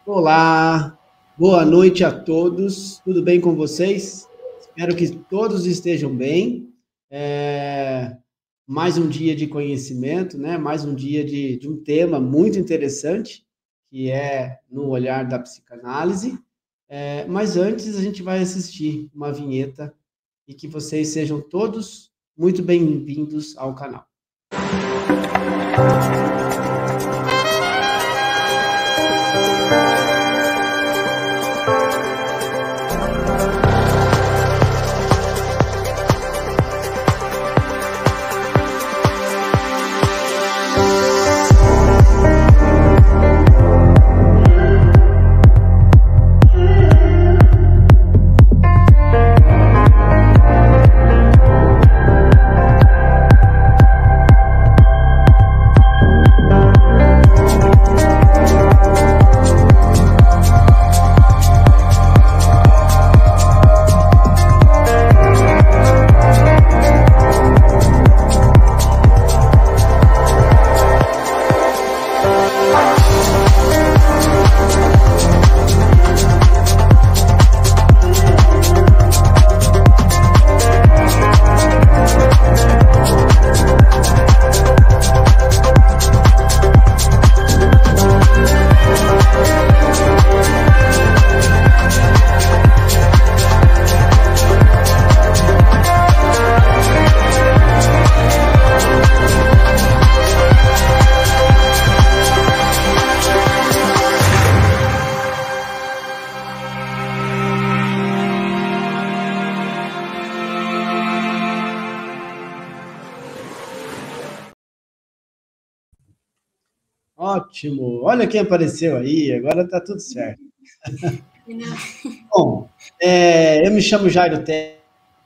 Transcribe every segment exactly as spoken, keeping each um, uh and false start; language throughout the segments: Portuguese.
Olá, boa noite a todos, tudo bem com vocês? Espero que todos estejam bem. É... Mais um dia de conhecimento, né? Mais um dia de, de um tema muito interessante, que é no olhar da psicanálise. É... Mas antes a gente vai assistir uma vinheta e que vocês sejam todos muito bem-vindos ao canal. Ótimo! Olha quem apareceu aí, agora está tudo certo. Bom, é, eu me chamo Jairo Teles.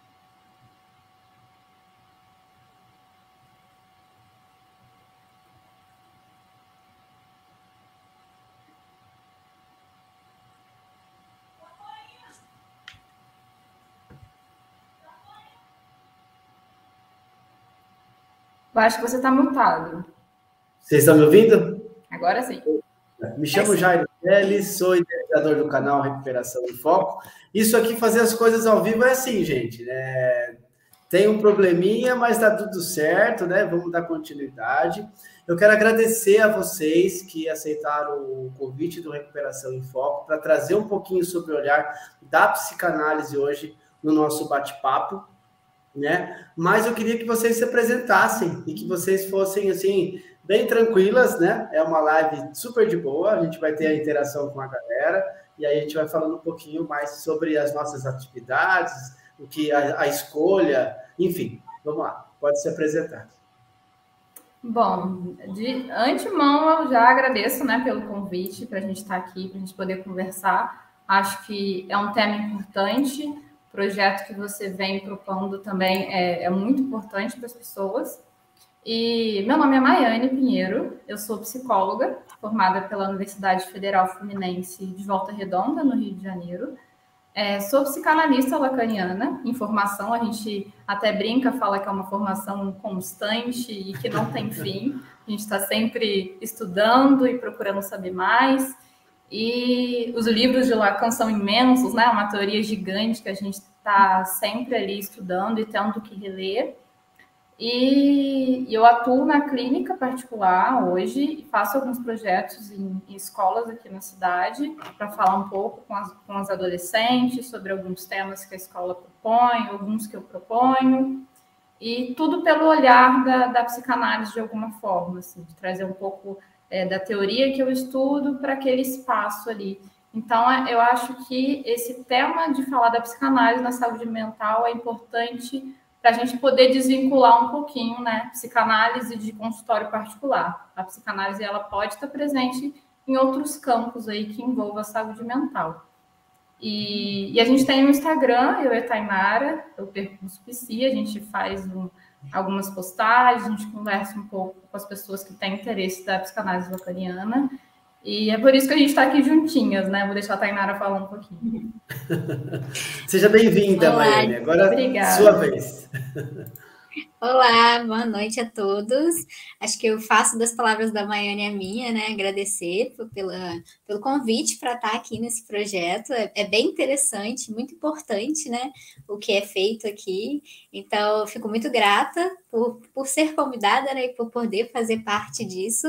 Eu acho que você está mutado. Vocês estão me ouvindo? Agora sim. Me chamo Jairo Teles, sou idealizador do canal Recuperação em Foco. Isso aqui, fazer as coisas ao vivo é assim, gente, né? Tem um probleminha, mas está tudo certo, né? Vamos dar continuidade. Eu quero agradecer a vocês que aceitaram o convite do Recuperação em Foco para trazer um pouquinho sobre o olhar da psicanálise hoje no nosso bate-papo, né? Mas eu queria que vocês se apresentassem e que vocês fossem, assim, bem tranquilas, né? É uma live super de boa, a gente vai ter a interação com a galera e aí a gente vai falando um pouquinho mais sobre as nossas atividades, o que a, a escolha, enfim. Vamos lá, pode se apresentar. Bom, de antemão eu já agradeço, né, pelo convite para a gente estar aqui, para a gente poder conversar. Acho que é um tema importante. O projeto que você vem propondo também é, é muito importante para as pessoas. E meu nome é Maiane Pinheiro, eu sou psicóloga, formada pela Universidade Federal Fluminense de Volta Redonda, no Rio de Janeiro. É, sou psicanalista lacaniana, em formação, a gente até brinca, fala que é uma formação constante e que não tem fim. A gente está sempre estudando e procurando saber mais. E os livros de Lacan são imensos, né? Uma teoria gigante que a gente está sempre ali estudando e tendo que reler. E eu atuo na clínica particular hoje e faço alguns projetos em, em escolas aqui na cidade para falar um pouco com as, com as adolescentes sobre alguns temas que a escola propõe, alguns que eu proponho, e tudo pelo olhar da, da psicanálise de alguma forma, assim, de trazer um pouco é, da teoria que eu estudo para aquele espaço ali. Então, eu acho que esse tema de falar da psicanálise na saúde mental é importante para a gente poder desvincular um pouquinho, né, psicanálise de consultório particular. A psicanálise, ela pode estar presente em outros campos aí que envolvam a saúde mental. E, e a gente tem um Instagram, eu e a Tainara, eu Percurso Psi, a gente faz um, algumas postagens, a gente conversa um pouco com as pessoas que têm interesse da psicanálise lacaniana. E é por isso que a gente está aqui juntinhas, né? Vou deixar a Tainara falar um pouquinho. Seja bem-vinda, Maiane. Agora, Obrigada. Sua vez. Olá, boa noite a todos. Acho que eu faço das palavras da Maiane a minha, né? Agradecer por, pela, pelo convite para estar aqui nesse projeto. É, é bem interessante, muito importante, né? O que é feito aqui. Então, eu fico muito grata por, por ser convidada, né? E por poder fazer parte disso.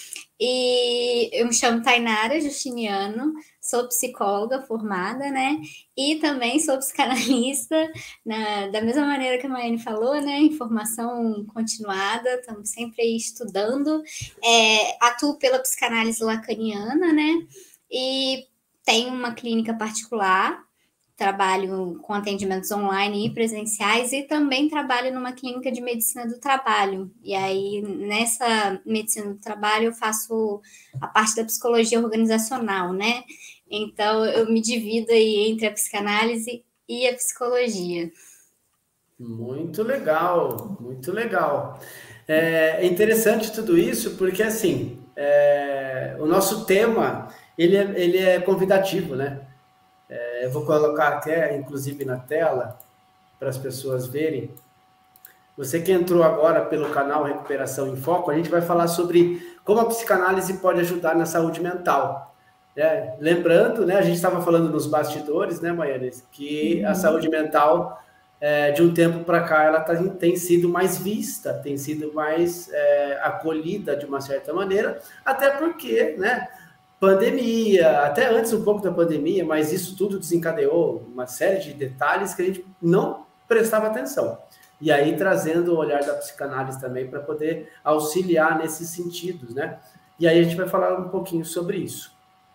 E eu me chamo Tainara Justiniano, sou psicóloga formada, né? E também sou psicanalista, na, da mesma maneira que a Maiane falou, né? Informação continuada, estamos sempre aí estudando. É, atuo pela psicanálise lacaniana, né? E tenho uma clínica particular. Trabalho com atendimentos online e presenciais e também trabalho numa clínica de medicina do trabalho. E aí, nessa medicina do trabalho, eu faço a parte da psicologia organizacional, né? Então, eu me divido aí entre a psicanálise e a psicologia. Muito legal, muito legal. É interessante tudo isso porque, assim, é, o nosso tema, ele é, ele é convidativo, né? Eu vou colocar até, inclusive, na tela, para as pessoas verem. Você que entrou agora pelo canal Recuperação em Foco, a gente vai falar sobre como a psicanálise pode ajudar na saúde mental. É, lembrando, né, a gente estava falando nos bastidores, né, Maiane, que a saúde mental, é, de um tempo para cá, ela tá, tem sido mais vista, tem sido mais é, acolhida de uma certa maneira, até porque, né, pandemia, até antes um pouco da pandemia, mas isso tudo desencadeou uma série de detalhes que a gente não prestava atenção. E aí trazendo o olhar da psicanálise também para poder auxiliar nesses sentidos, né? E aí a gente vai falar um pouquinho sobre isso.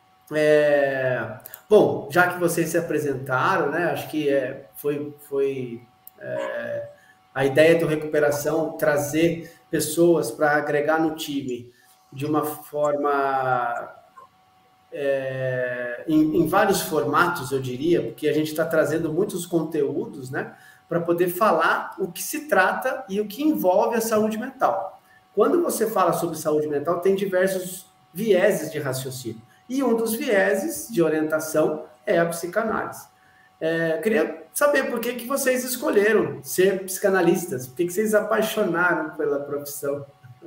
É... Bom, já que vocês se apresentaram, né? Acho que é, foi, foi é, a ideia do Recuperação trazer pessoas para agregar no time de uma forma... É, em, em vários formatos, eu diria, porque a gente está trazendo muitos conteúdos, né, para poder falar o que se trata e o que envolve a saúde mental. Quando você fala sobre saúde mental, tem diversos vieses de raciocínio. E um dos vieses de orientação é a psicanálise. É, queria saber por que, que vocês escolheram ser psicanalistas, por que, que vocês apaixonaram pela profissão.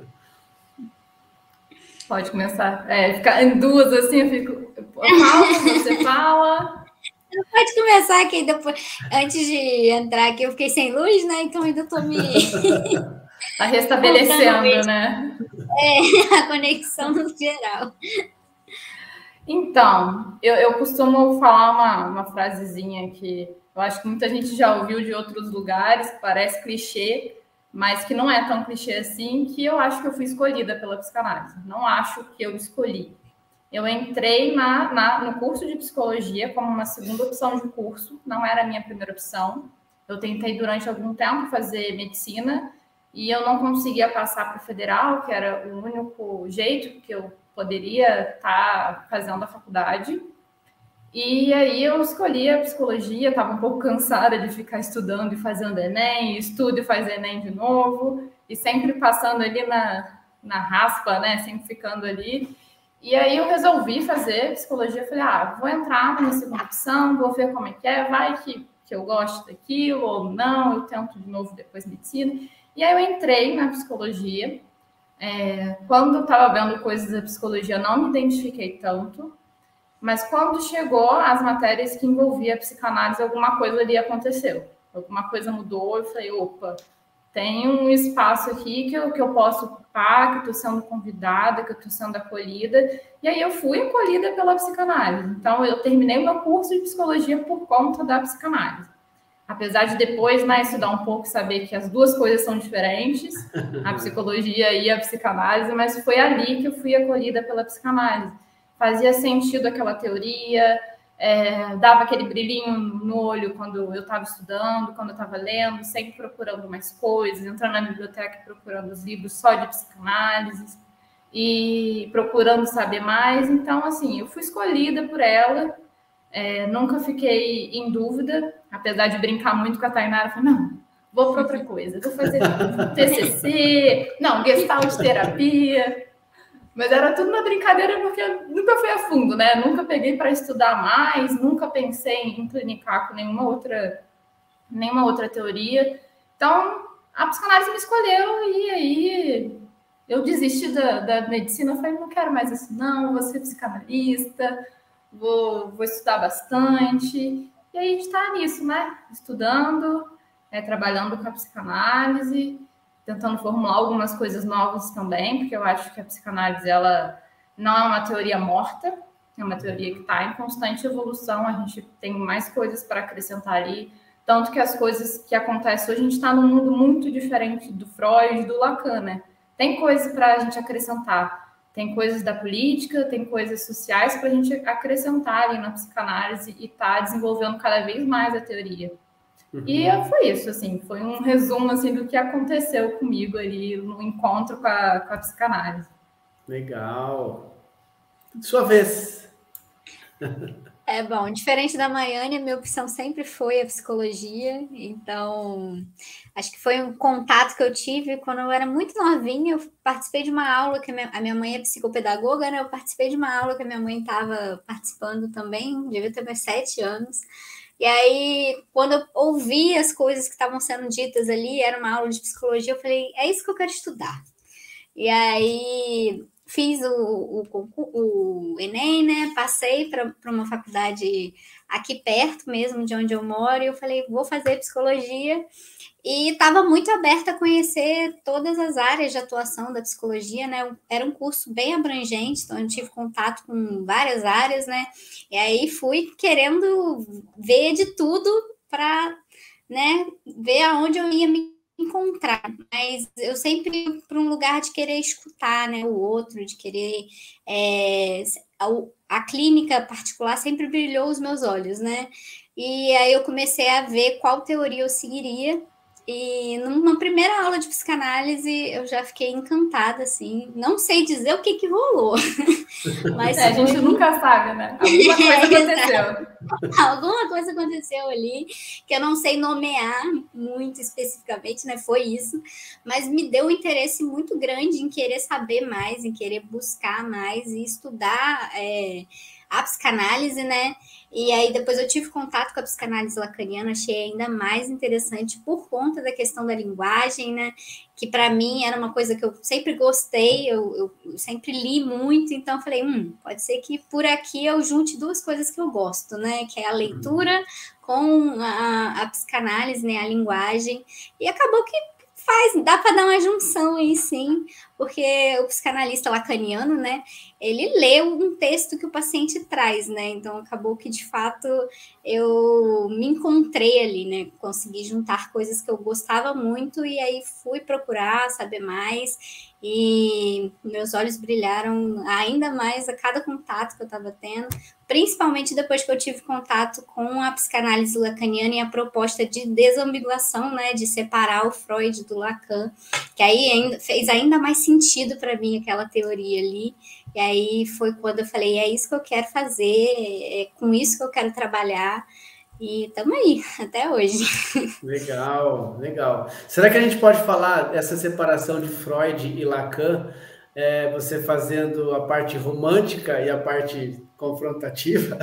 Pode começar. É, ficar em duas assim, eu fico. Eu falo, você fala. Pode começar aqui depois. Antes de entrar aqui, eu fiquei sem luz, né? Então ainda tô me. Tá restabelecendo, né? É, a conexão no geral. Então, eu, eu costumo falar uma, uma frasezinha que eu acho que muita gente já ouviu de outros lugares, que parece clichê, mas que não é tão clichê assim, que eu acho que eu fui escolhida pela psicanálise. Não acho que eu escolhi. Eu entrei na, na, no curso de psicologia como uma segunda opção de curso, não era a minha primeira opção. Eu tentei durante algum tempo fazer medicina e eu não conseguia passar para o federal, que era o único jeito que eu poderia estar fazendo a faculdade. E aí eu escolhi a psicologia, estava um pouco cansada de ficar estudando e fazendo Enem, estudo e faz Enem de novo, e sempre passando ali na, na raspa, né? Sempre ficando ali. E aí eu resolvi fazer psicologia, falei, ah, vou entrar na segunda opção, vou ver como é que é, vai que, que eu gosto daquilo ou não, eu tento de novo depois medicina. E aí eu entrei na psicologia. É, quando eu estava vendo coisas da psicologia, não me identifiquei tanto, mas quando chegou as matérias que envolvia a psicanálise, alguma coisa ali aconteceu. Alguma coisa mudou, eu falei, opa, tem um espaço aqui que eu, que eu posso ocupar, que eu estou sendo convidada, que eu estou sendo acolhida. E aí eu fui acolhida pela psicanálise. Então, eu terminei o meu curso de psicologia por conta da psicanálise. Apesar de depois, né, estudar um pouco e saber que as duas coisas são diferentes, a psicologia e a psicanálise, mas foi ali que eu fui acolhida pela psicanálise. Fazia sentido aquela teoria, é, dava aquele brilhinho no olho quando eu estava estudando, quando eu estava lendo, sempre procurando mais coisas, entrando na biblioteca e procurando os livros só de psicanálise e procurando saber mais. Então, assim, eu fui escolhida por ela, é, nunca fiquei em dúvida, apesar de brincar muito com a Tainara, falei, não, vou para outra coisa, vou fazer T C C, não, Gestalt terapia. Mas era tudo na brincadeira porque eu nunca fui a fundo, né? Nunca peguei para estudar mais, nunca pensei em clinicar com nenhuma outra, nenhuma outra teoria. Então, a psicanálise me escolheu e aí eu desisti da, da medicina. Eu falei, não quero mais isso, não, vou ser psicanalista, vou, vou estudar bastante. E aí a gente está nisso, né? Estudando, é, trabalhando com a psicanálise, tentando formular algumas coisas novas também, porque eu acho que a psicanálise, ela não é uma teoria morta, é uma teoria que está em constante evolução, a gente tem mais coisas para acrescentar ali, tanto que as coisas que acontecem hoje, a gente está num mundo muito diferente do Freud e do Lacan, né? Tem coisas para a gente acrescentar, tem coisas da política, tem coisas sociais para a gente acrescentar ali na psicanálise e tá desenvolvendo cada vez mais a teoria. Uhum. E foi isso, assim, foi um resumo assim, do que aconteceu comigo ali no encontro com a, com a psicanálise. Legal. Sua vez. É bom, diferente da Maiane, a minha opção sempre foi a psicologia, então acho que foi um contato que eu tive quando eu era muito novinha. Eu participei de uma aula que a minha, a minha mãe é psicopedagoga, né? Eu participei de uma aula que a minha mãe estava participando também, devia ter meus sete anos. E aí, quando eu ouvi as coisas que estavam sendo ditas ali, era uma aula de psicologia, eu falei, é isso que eu quero estudar. E aí fiz o, o, o Enem, né? Passei para uma faculdade aqui perto mesmo de onde eu moro, e eu falei, vou fazer psicologia. E estava muito aberta a conhecer todas as áreas de atuação da psicologia, né? Era um curso bem abrangente, então eu tive contato com várias áreas, né? E aí fui querendo ver de tudo para, né, ver aonde eu ia me encontrar, mas eu sempre para um lugar de querer escutar, né, o outro, de querer é, a, a clínica particular sempre brilhou os meus olhos, né? E aí eu comecei a ver qual teoria eu seguiria. E numa primeira aula de psicanálise eu já fiquei encantada, assim, não sei dizer o que que rolou, mas é, a gente nunca sabe, né? Alguma coisa aconteceu. Alguma coisa aconteceu ali, que eu não sei nomear muito especificamente, né? Foi isso, mas me deu um interesse muito grande em querer saber mais, em querer buscar mais e estudar é, a psicanálise, né? E aí depois eu tive contato com a psicanálise lacaniana, achei ainda mais interessante por conta da questão da linguagem, né? Que para mim era uma coisa que eu sempre gostei, eu, eu sempre li muito, então eu falei, hum, pode ser que por aqui eu junte duas coisas que eu gosto, né? Que é a leitura com a, a psicanálise, né? A linguagem, e acabou que faz, dá para dar uma junção aí sim, porque o psicanalista lacaniano, né, ele lê um texto que o paciente traz, né, então acabou que de fato eu me encontrei ali, né, consegui juntar coisas que eu gostava muito e aí fui procurar saber mais e meus olhos brilharam ainda mais a cada contato que eu estava tendo, principalmente depois que eu tive contato com a psicanálise lacaniana e a proposta de desambiguação, né, de separar o Freud do Lacan, que aí ainda, fez ainda mais sentido para mim aquela teoria ali, e aí foi quando eu falei, é isso que eu quero fazer, é com isso que eu quero trabalhar, e estamos aí, até hoje. Legal, legal. Será que a gente pode falar dessa separação de Freud e Lacan, é, você fazendo a parte romântica e a parte confrontativa?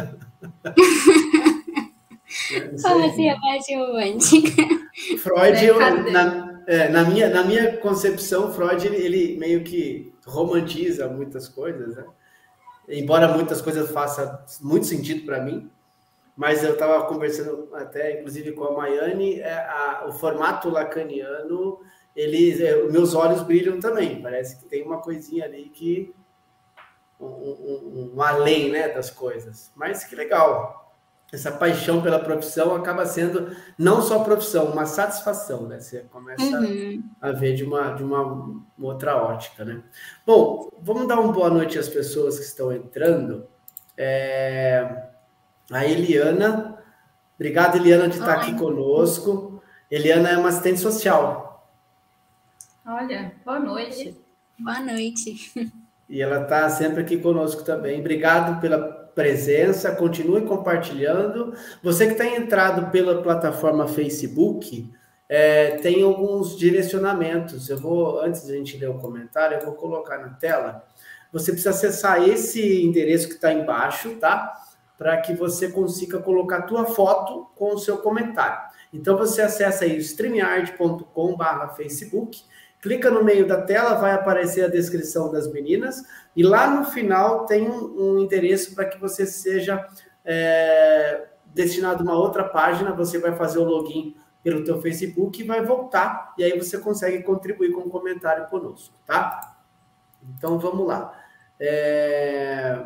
Como assim a parte romântica? Freud, eu, na, é, na, minha, na minha concepção, Freud, ele, ele meio que romantiza muitas coisas, né? Embora muitas coisas façam muito sentido para mim, mas eu estava conversando até, inclusive, com a Maiane, é, a, o formato lacaniano, eles, é, meus olhos brilham também, parece que tem uma coisinha ali que, um, um, um além, né, das coisas, mas que legal. Essa paixão pela profissão acaba sendo não só profissão, uma satisfação, né? Você começa uhum. a ver de uma, de uma outra ótica, né? Bom, vamos dar uma boa noite às pessoas que estão entrando. É... A Eliana, obrigado, Eliana, de estar Oi. aqui conosco. Eliana é uma assistente social. Olha, boa noite. Boa noite. E ela está sempre aqui conosco também. Obrigado pela presença, continue compartilhando. Você que está entrado pela plataforma Facebook, é, tem alguns direcionamentos. Eu vou, antes de a gente ler o comentário, eu vou colocar na tela. Você precisa acessar esse endereço que está embaixo, tá? Para que você consiga colocar a tua foto com o seu comentário. Então, você acessa aí o streamyard ponto com barra Facebook, clica no meio da tela, vai aparecer a descrição das meninas, e lá no final tem um, um endereço para que você seja é, destinado a uma outra página, você vai fazer o login pelo teu Facebook e vai voltar, e aí você consegue contribuir com um comentário conosco, tá? Então, vamos lá. É...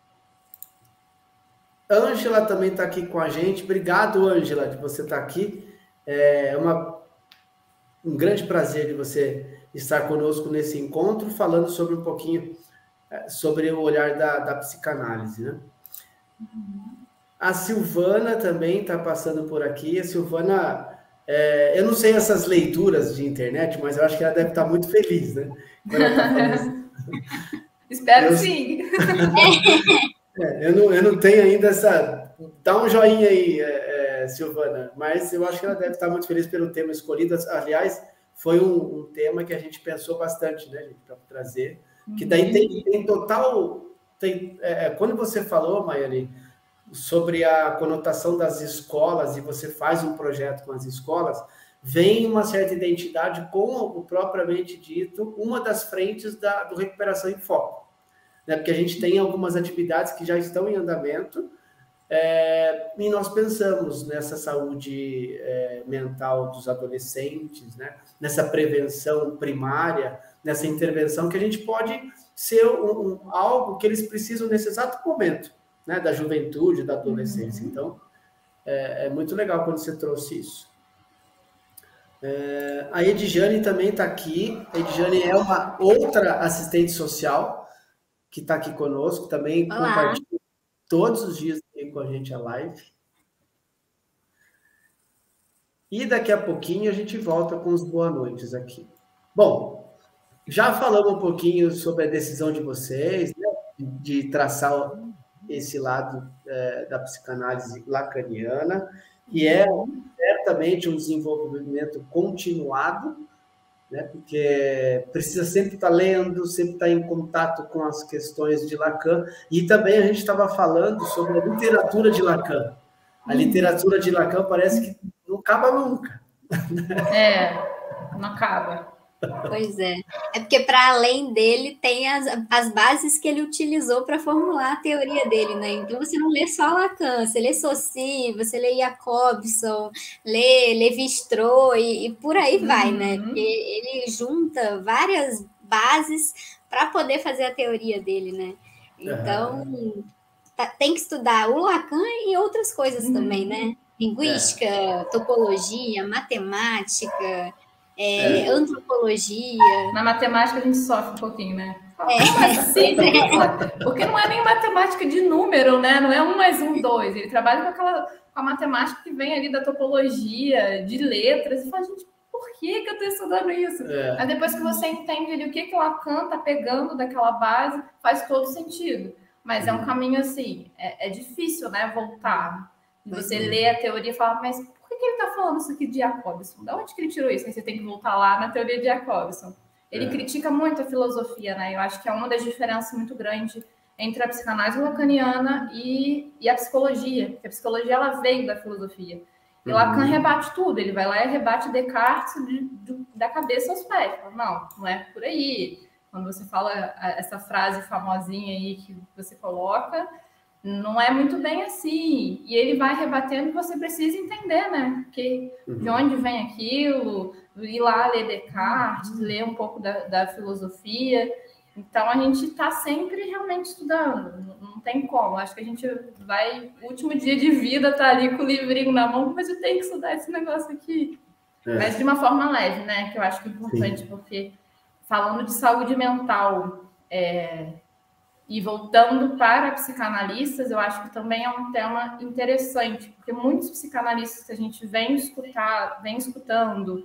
Ângela também está aqui com a gente. Obrigado, Ângela, de você estar aqui. É uma, um grande prazer de você estar conosco nesse encontro, falando sobre um pouquinho sobre o olhar da, da psicanálise, né? Uhum. A Silvana também está passando por aqui. A Silvana... É, eu não sei essas leituras de internet, mas eu acho que ela deve estar muito feliz, né? Quando ela tá falando... Espero eu... sim. é, eu, não, eu não tenho ainda essa... Dá um joinha aí, é, é, Silvana, mas eu acho que ela deve estar muito feliz pelo tema escolhido. Aliás, foi um, um tema que a gente pensou bastante, né, gente, para trazer. Que daí tem, tem total... Tem, é, quando você falou, Maiane, sobre a conotação das escolas, e você faz um projeto com as escolas, vem uma certa identidade com o propriamente dito, uma das frentes da, do Recuperação em Foco. Né? Porque a gente tem algumas atividades que já estão em andamento, é, e nós pensamos nessa saúde é, mental dos adolescentes, né? Nessa prevenção primária, nessa intervenção que a gente pode ser um, um, algo que eles precisam nesse exato momento, né, da juventude, da adolescência. Uhum. Então, é, é muito legal quando você trouxe isso. É, a Edjane também está aqui. A Edjane é uma outra assistente social que está aqui conosco, também Olá. Compartilha todos os dias com a gente a live. E daqui a pouquinho a gente volta com os boa noites aqui. Bom, já falamos um pouquinho sobre a decisão de vocês, né, de traçar esse lado é, da psicanálise lacaniana, que é certamente um desenvolvimento continuado, né, porque precisa sempre estar lendo, sempre estar em contato com as questões de Lacan, e também a gente estava falando sobre a literatura de Lacan. A literatura de Lacan parece que não acaba nunca. É, não acaba. Pois é. É porque, para além dele, tem as, as bases que ele utilizou para formular a teoria dele, né? Então, você não lê só Lacan, você lê Saussure, você lê Jacobson, lê Lévi-Strauss e, e por aí vai, uhum. né? Porque ele junta várias bases para poder fazer a teoria dele, né? Então, uhum. tá, tem que estudar o Lacan e outras coisas uhum. também, né? Linguística, é. topologia, matemática... É, é. antropologia. Na matemática a gente sofre um pouquinho, né? É. Assim, porque não é nem matemática de número, né? Não é um mais um, dois. Ele trabalha com aquela com a matemática que vem ali da topologia, de letras, e fala, gente, por que, que eu estou estudando isso? É. Mas depois que você entende ali o que, que o Lacan está pegando daquela base, faz todo sentido. Mas é um caminho assim, é, é difícil, né? Voltar. E você uhum. lê a teoria e fala, mas por que ele está falando isso aqui de Jacobson? De onde que ele tirou isso? Aí você tem que voltar lá na teoria de Jacobson. Ele é. critica muito a filosofia, né? Eu acho que é uma das diferenças muito grandes entre a psicanálise lacaniana e, e a psicologia. Porque a psicologia, ela veio da filosofia. E uhum. Lacan rebate tudo. Ele vai lá e rebate Descartes de, de, da cabeça aos pés. Fala, não, não é por aí. Quando você fala essa frase famosinha aí que você coloca... Não é muito bem assim. E ele vai rebatendo e você precisa entender, né? Porque uhum. de onde vem aquilo, ir lá ler Descartes, uhum. ler um pouco da, da filosofia. Então, a gente está sempre realmente estudando. Não, não tem como. Acho que a gente vai... O último dia de vida tá ali com o livrinho na mão, mas eu tenho que estudar esse negócio aqui. É. Mas de uma forma leve, né? Que eu acho que é importante, Sim. porque falando de saúde mental... É, e voltando para psicanalistas, eu acho que também é um tema interessante, porque muitos psicanalistas que a gente vem escutar, vem escutando,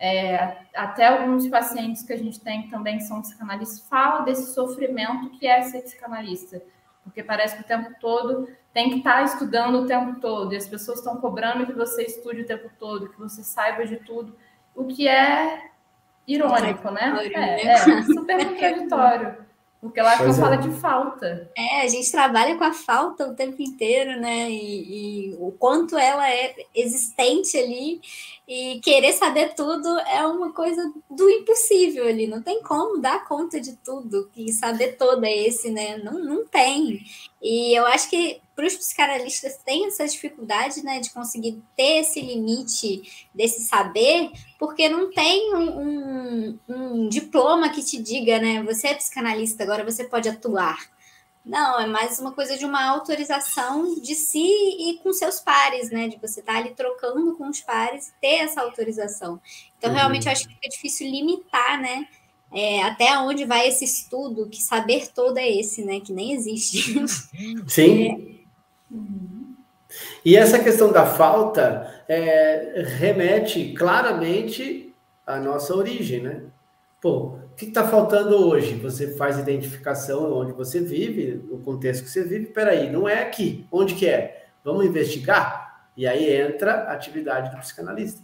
é, até alguns pacientes que a gente tem que também são psicanalistas, falam desse sofrimento que é ser psicanalista, porque parece que o tempo todo tem que estar estudando o tempo todo, e as pessoas estão cobrando que você estude o tempo todo, que você saiba de tudo, o que é irônico, né? É, é super contraditório. Porque lá que eu Pois é. falo de falta. É, a gente trabalha com a falta o tempo inteiro, né? E, e o quanto ela é existente ali, e querer saber tudo é uma coisa do impossível ali. Não tem como dar conta de tudo, e saber todo é esse, né? Não, não tem. E eu acho que para os psicanalistas tem essa dificuldade, né, de conseguir ter esse limite desse saber, porque não tem um, um, um diploma que te diga, né, você é psicanalista, agora você pode atuar. Não, é mais uma coisa de uma autorização de si e com seus pares, né, de você estar ali trocando com os pares e ter essa autorização. Então, uhum. realmente, eu acho que fica difícil limitar, né, é, até onde vai esse estudo, que saber todo é esse, né, que nem existe. Sim. É. Uhum. E essa questão da falta é, remete claramente à nossa origem, né? Pô, o que está faltando hoje? Você faz identificação onde você vive, no contexto que você vive. Peraí, não é aqui. Onde que é? Vamos investigar? E aí entra a atividade do psicanalista,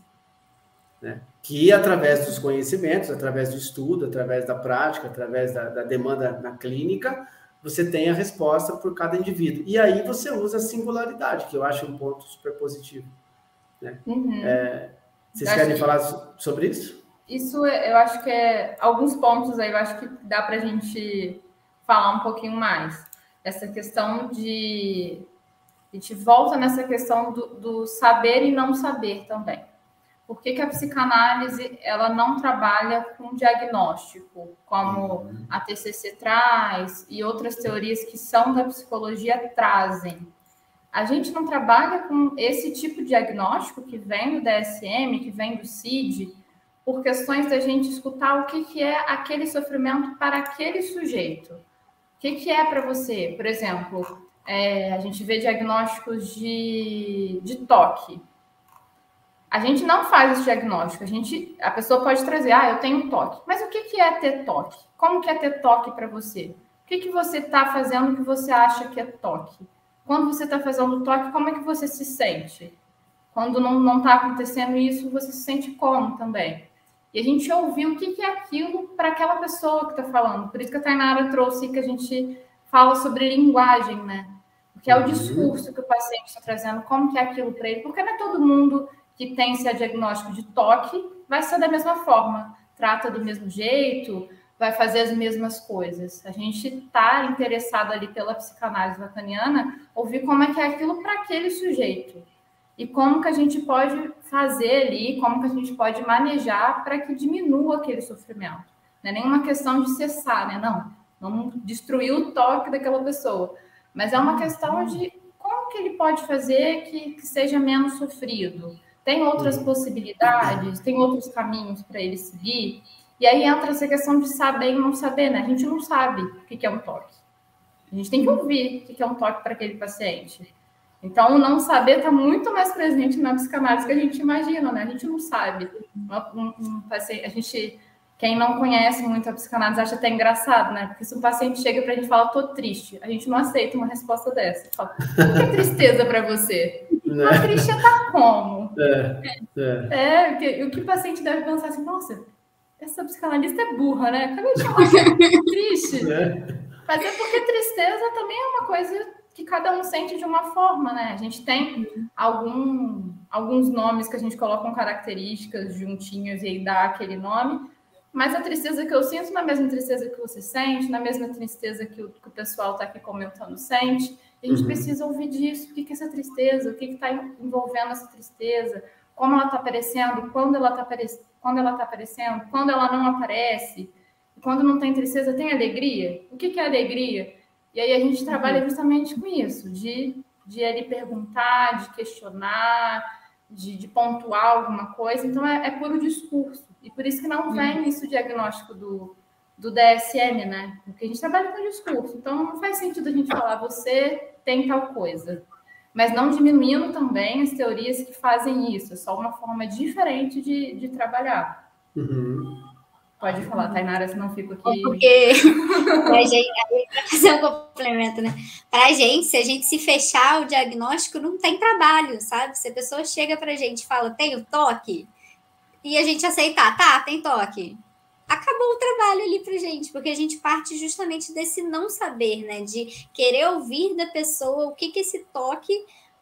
né? Que através dos conhecimentos, através do estudo, através da prática, através da, da demanda na clínica, você tem a resposta por cada indivíduo. E aí você usa a singularidade, que eu acho um ponto super positivo, né? Uhum. É, vocês querem que... falar sobre isso? Isso, eu acho que é... Alguns pontos aí, eu acho que dá para a gente falar um pouquinho mais. Essa questão de... A gente volta nessa questão do, do saber e não saber também. Por que que a psicanálise ela não trabalha com diagnóstico, como a T C C traz e outras teorias que são da psicologia trazem? A gente não trabalha com esse tipo de diagnóstico que vem do D S M, que vem do C I D, por questões da gente escutar o que que é aquele sofrimento para aquele sujeito. O que que é para você? Por exemplo, é, a gente vê diagnósticos de, de toque. A gente não faz esse diagnóstico. A, gente, a pessoa pode trazer, ah, eu tenho toque. Mas o que que é ter toque? Como que é ter toque para você? O que que você está fazendo que você acha que é toque? Quando você está fazendo toque, como é que você se sente? Quando não está acontecendo isso, você se sente como também? E a gente ouviu o que que é aquilo para aquela pessoa que está falando. Por isso que a Tainara trouxe que a gente fala sobre linguagem, né? Porque é o discurso que o paciente está trazendo, como que é aquilo para ele. Porque não é todo mundo que tem esse diagnóstico de toque, vai ser da mesma forma, trata do mesmo jeito, vai fazer as mesmas coisas. A gente está interessado ali pela psicanálise lacaniana, ouvir como é que é aquilo para aquele sujeito. E como que a gente pode fazer ali, como que a gente pode manejar para que diminua aquele sofrimento. Não é nenhuma questão de cessar, né? Não, vamos destruir o toque daquela pessoa. Mas é uma questão de como que ele pode fazer que, que seja menos sofrido. Tem outras possibilidades, tem outros caminhos para ele seguir. E aí entra essa questão de saber e não saber, né? A gente não sabe o que é um toque. A gente tem que ouvir o que é um toque para aquele paciente. Então, o não saber está muito mais presente na psicanálise que a gente imagina, né? A gente não sabe. Um, um paciente, a gente, quem não conhece muito a psicanálise acha até engraçado, né? Porque se um paciente chega para a gente e fala, tô triste, a gente não aceita uma resposta dessa. Fala, o que é tristeza para você? A triste tá como? É, é. é o, que, o que o paciente deve pensar assim, nossa, essa psicanalista é burra, né? Acabei de chamar triste. É. Mas é porque tristeza também é uma coisa que cada um sente de uma forma, né? A gente tem algum, alguns nomes que a gente coloca com características juntinhos e aí dá aquele nome, mas a tristeza que eu sinto não é a mesma tristeza que você sente, não é a mesma tristeza que o, que o pessoal está aqui comentando sente. E a gente uhum. precisa ouvir disso, o que é essa tristeza, o que está envolvendo essa tristeza, como ela está aparecendo, quando ela está aparecendo, quando ela está aparecendo, quando ela não aparece, quando não tem tristeza, tem alegria? O que é alegria? E aí a gente trabalha justamente com isso, de, de ele perguntar, de questionar, de, de pontuar alguma coisa. Então, é, é puro discurso. E por isso que não vem isso o diagnóstico do, do D S M, né? Porque a gente trabalha com discurso. Então, não faz sentido a gente falar, você tem tal coisa. Mas não diminuindo também as teorias que fazem isso. É só uma forma diferente de, de trabalhar. Uhum. Pode falar, Tainara, se não fico aqui... Porque a gente, para fazer um complemento, né? Para a gente, se a gente se fechar o diagnóstico, não tem trabalho, sabe? Se a pessoa chega para a gente e fala, tenho toque, e a gente aceitar, tá, tem toque. acabou o trabalho ali pra gente, porque a gente parte justamente desse não saber, né? De querer ouvir da pessoa o que, que esse toque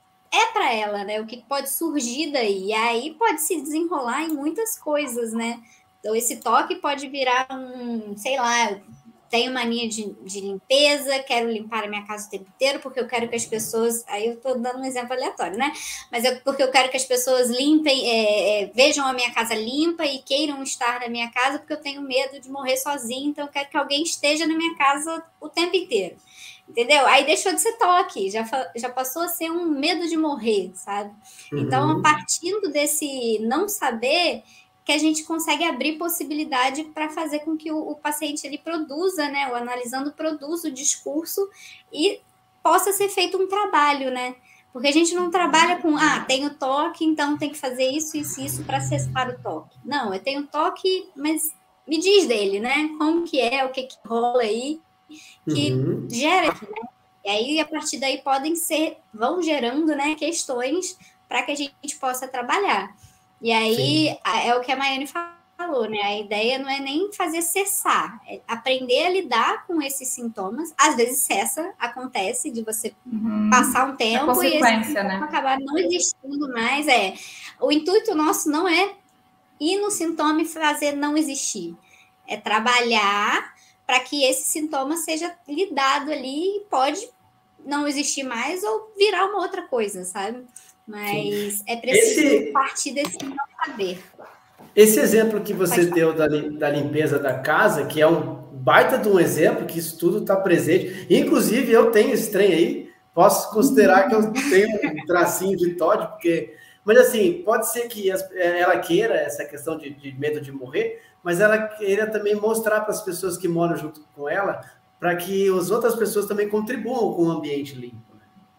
é para ela, né? O que pode surgir daí. E aí pode se desenrolar em muitas coisas, né? Então, esse toque pode virar um, sei lá, tenho mania de, de limpeza, quero limpar a minha casa o tempo inteiro, porque eu quero que as pessoas... Aí eu estou dando um exemplo aleatório, né? Mas é porque eu quero que as pessoas limpem, é, é, vejam a minha casa limpa e queiram estar na minha casa, porque eu tenho medo de morrer sozinha, então eu quero que alguém esteja na minha casa o tempo inteiro. Entendeu? Aí deixou de ser toque, já, já passou a ser um medo de morrer, sabe? Uhum. Então, partindo desse não saber... que a gente consegue abrir possibilidade para fazer com que o, o paciente ele produza, né, o analisando produza o discurso e possa ser feito um trabalho, né? Porque a gente não trabalha com, ah, tenho toque, então tem que fazer isso, isso, isso para acessar o toque. Não, eu tenho toque, mas me diz dele, né? Como que é, o que que rola aí, que uhum. gera aqui, né? E aí, a partir daí, podem ser, vão gerando, né, questões para que a gente possa trabalhar. E aí, Sim. é o que a Maiane falou, né? A ideia não é nem fazer cessar, é aprender a lidar com esses sintomas. Às vezes cessa, acontece de você uhum. passar um tempo e esse né? acabar não existindo mais. É. O intuito nosso não é ir no sintoma e fazer não existir. É trabalhar para que esse sintoma seja lidado ali e pode não existir mais ou virar uma outra coisa, sabe? Mas Sim. é preciso esse, partir desse não saber. Esse exemplo que você Pode deu da, da limpeza da casa, que é um baita de um exemplo, que isso tudo está presente. Inclusive, eu tenho esse trem aí, posso considerar que eu tenho um tracinho de Todd, porque... Mas, assim, pode ser que ela queira essa questão de, de medo de morrer, mas ela queira também mostrar para as pessoas que moram junto com ela, para que as outras pessoas também contribuam com o ambiente limpo.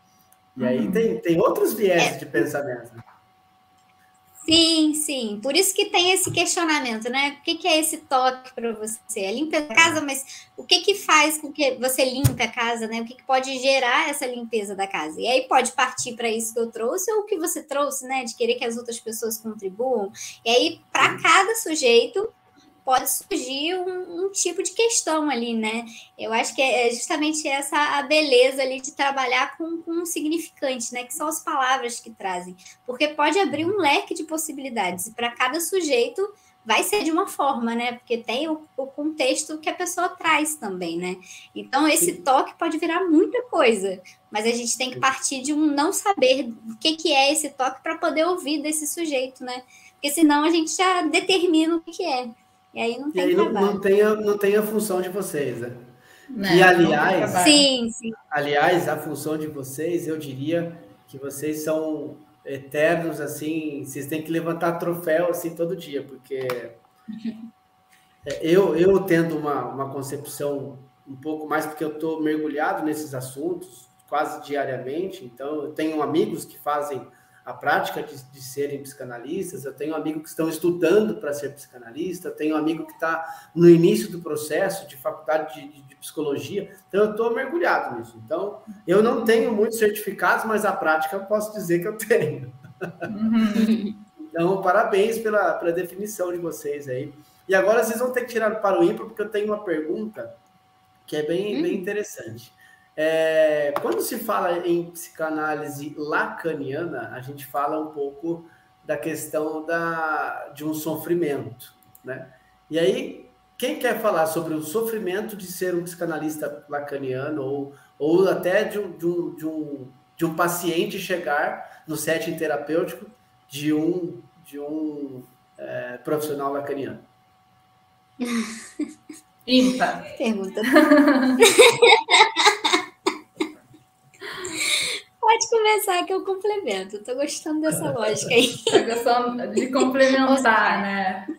E aí tem, tem outros viés é. de pensamento. Sim, sim. Por isso que tem esse questionamento, né? O que, que é esse toque para você? É limpeza da casa, mas o que, que faz com que você limpe a casa, né? O que, que pode gerar essa limpeza da casa? E aí pode partir para isso que eu trouxe ou o que você trouxe, né? De querer que as outras pessoas contribuam. E aí, para cada sujeito, pode surgir um, um tipo de questão ali, né? Eu acho que é justamente essa a beleza ali de trabalhar com, com um significante, né? Que são as palavras que trazem. Porque pode abrir um leque de possibilidades. E para cada sujeito vai ser de uma forma, né? Porque tem o, o contexto que a pessoa traz também, né? Então, esse toque pode virar muita coisa. Mas a gente tem que partir de um não saber o que, que é esse toque para poder ouvir desse sujeito, né? Porque senão a gente já determina o que é. E aí não tem e aí trabalho. Não, não, tem a, não tem a função de vocês, né? Não, e, aliás, sim, sim. aliás, a função de vocês, eu diria que vocês são eternos, assim, vocês têm que levantar troféu, assim, todo dia, porque eu, eu tendo uma, uma concepção um pouco mais, porque eu estou mergulhado nesses assuntos quase diariamente, então eu tenho amigos que fazem a prática de, de serem psicanalistas, eu tenho amigos que estão estudando para ser psicanalista, eu tenho um amigo que está no início do processo de faculdade de, de, de psicologia, então eu estou mergulhado nisso. Então, eu não tenho muitos certificados, mas a prática eu posso dizer que eu tenho. Uhum. Então, parabéns pela, pela definição de vocês aí. E agora vocês vão ter que tirar para o ímpar, porque eu tenho uma pergunta que é bem, uhum. bem interessante. É, quando se fala em psicanálise lacaniana, a gente fala um pouco da questão da, de um sofrimento, né? E aí, quem quer falar sobre o sofrimento de ser um psicanalista lacaniano ou, ou até de um, de, um, de, um, de um paciente chegar no setting terapêutico de um, de um é, profissional lacaniano? Ímpar. Pergunta. Pode começar que eu complemento. Estou gostando dessa lógica aí. Estou gostando de complementar, né?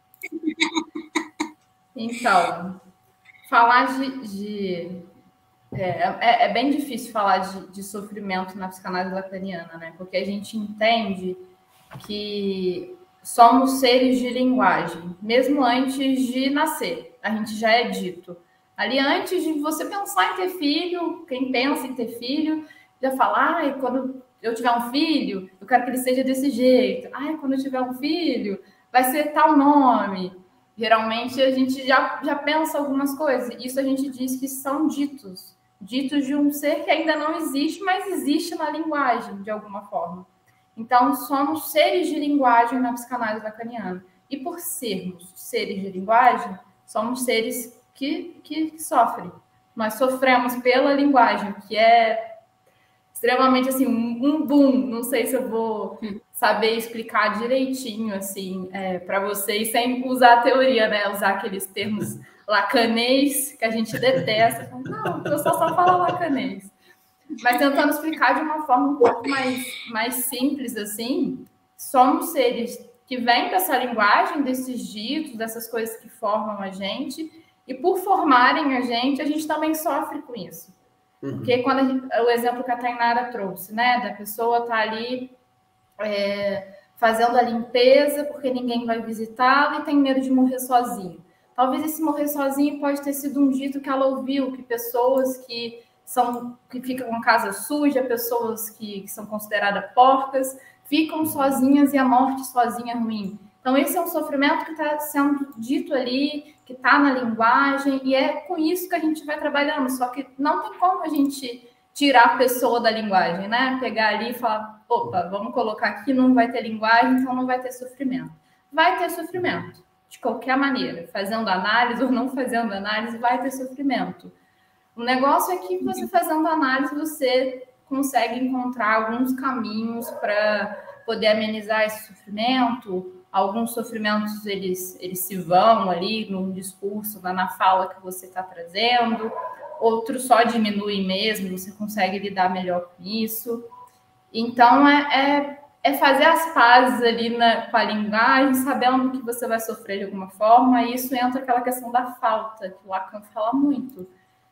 Então, falar de... de é, é, é bem difícil falar de, de sofrimento na psicanálise lacaniana, né? Porque a gente entende que somos seres de linguagem, mesmo antes de nascer. A gente já é dito. Ali, antes de você pensar em ter filho, quem pensa em ter filho... já fala, ai, quando eu tiver um filho, eu quero que ele seja desse jeito. Ai, quando eu tiver um filho, vai ser tal nome. geralmente a gente já, já pensa algumas coisas. Isso a gente diz que são ditos. Ditos de um ser que ainda não existe, mas existe na linguagem, de alguma forma. Então, somos seres de linguagem na psicanálise lacaniana. E por sermos seres de linguagem, somos seres que, que, que sofrem. Nós sofremos pela linguagem, que é extremamente, assim, um, um boom. Não sei se eu vou saber explicar direitinho, assim, é, para vocês, sem usar a teoria, né? Usar aqueles termos lacanês, que a gente detesta. Não, eu só só falo lacanês. Mas tentando explicar de uma forma um pouco mais, mais simples, assim, somos seres que vêm dessa linguagem, desses ditos, dessas coisas que formam a gente, e por formarem a gente, a gente também sofre com isso. Uhum. Porque quando a gente, o exemplo que a Tainara trouxe, né, da pessoa tá ali é, fazendo a limpeza porque ninguém vai visitá-la e tem medo de morrer sozinho. Talvez esse morrer sozinho pode ter sido um dito que ela ouviu, que pessoas que são que ficam com casa suja, pessoas que, que são consideradas porcas, ficam sozinhas e a morte sozinha é ruim. Então, esse é um sofrimento que está sendo dito ali, que está na linguagem, e é com isso que a gente vai trabalhando. Só que não tem como a gente tirar a pessoa da linguagem, né? Pegar ali e falar, opa, vamos colocar aqui, não vai ter linguagem, então não vai ter sofrimento. Vai ter sofrimento, de qualquer maneira. Fazendo análise ou não fazendo análise, vai ter sofrimento. O negócio é que você fazendo análise, você consegue encontrar alguns caminhos para poder amenizar esse sofrimento. Alguns sofrimentos, eles, eles se vão ali no discurso, na fala que você está trazendo. Outros só diminuem mesmo, você consegue lidar melhor com isso. Então, é, é, é fazer as pazes ali na, com a linguagem, sabendo que você vai sofrer de alguma forma. E isso entra aquela questão da falta, que o Lacan fala muito.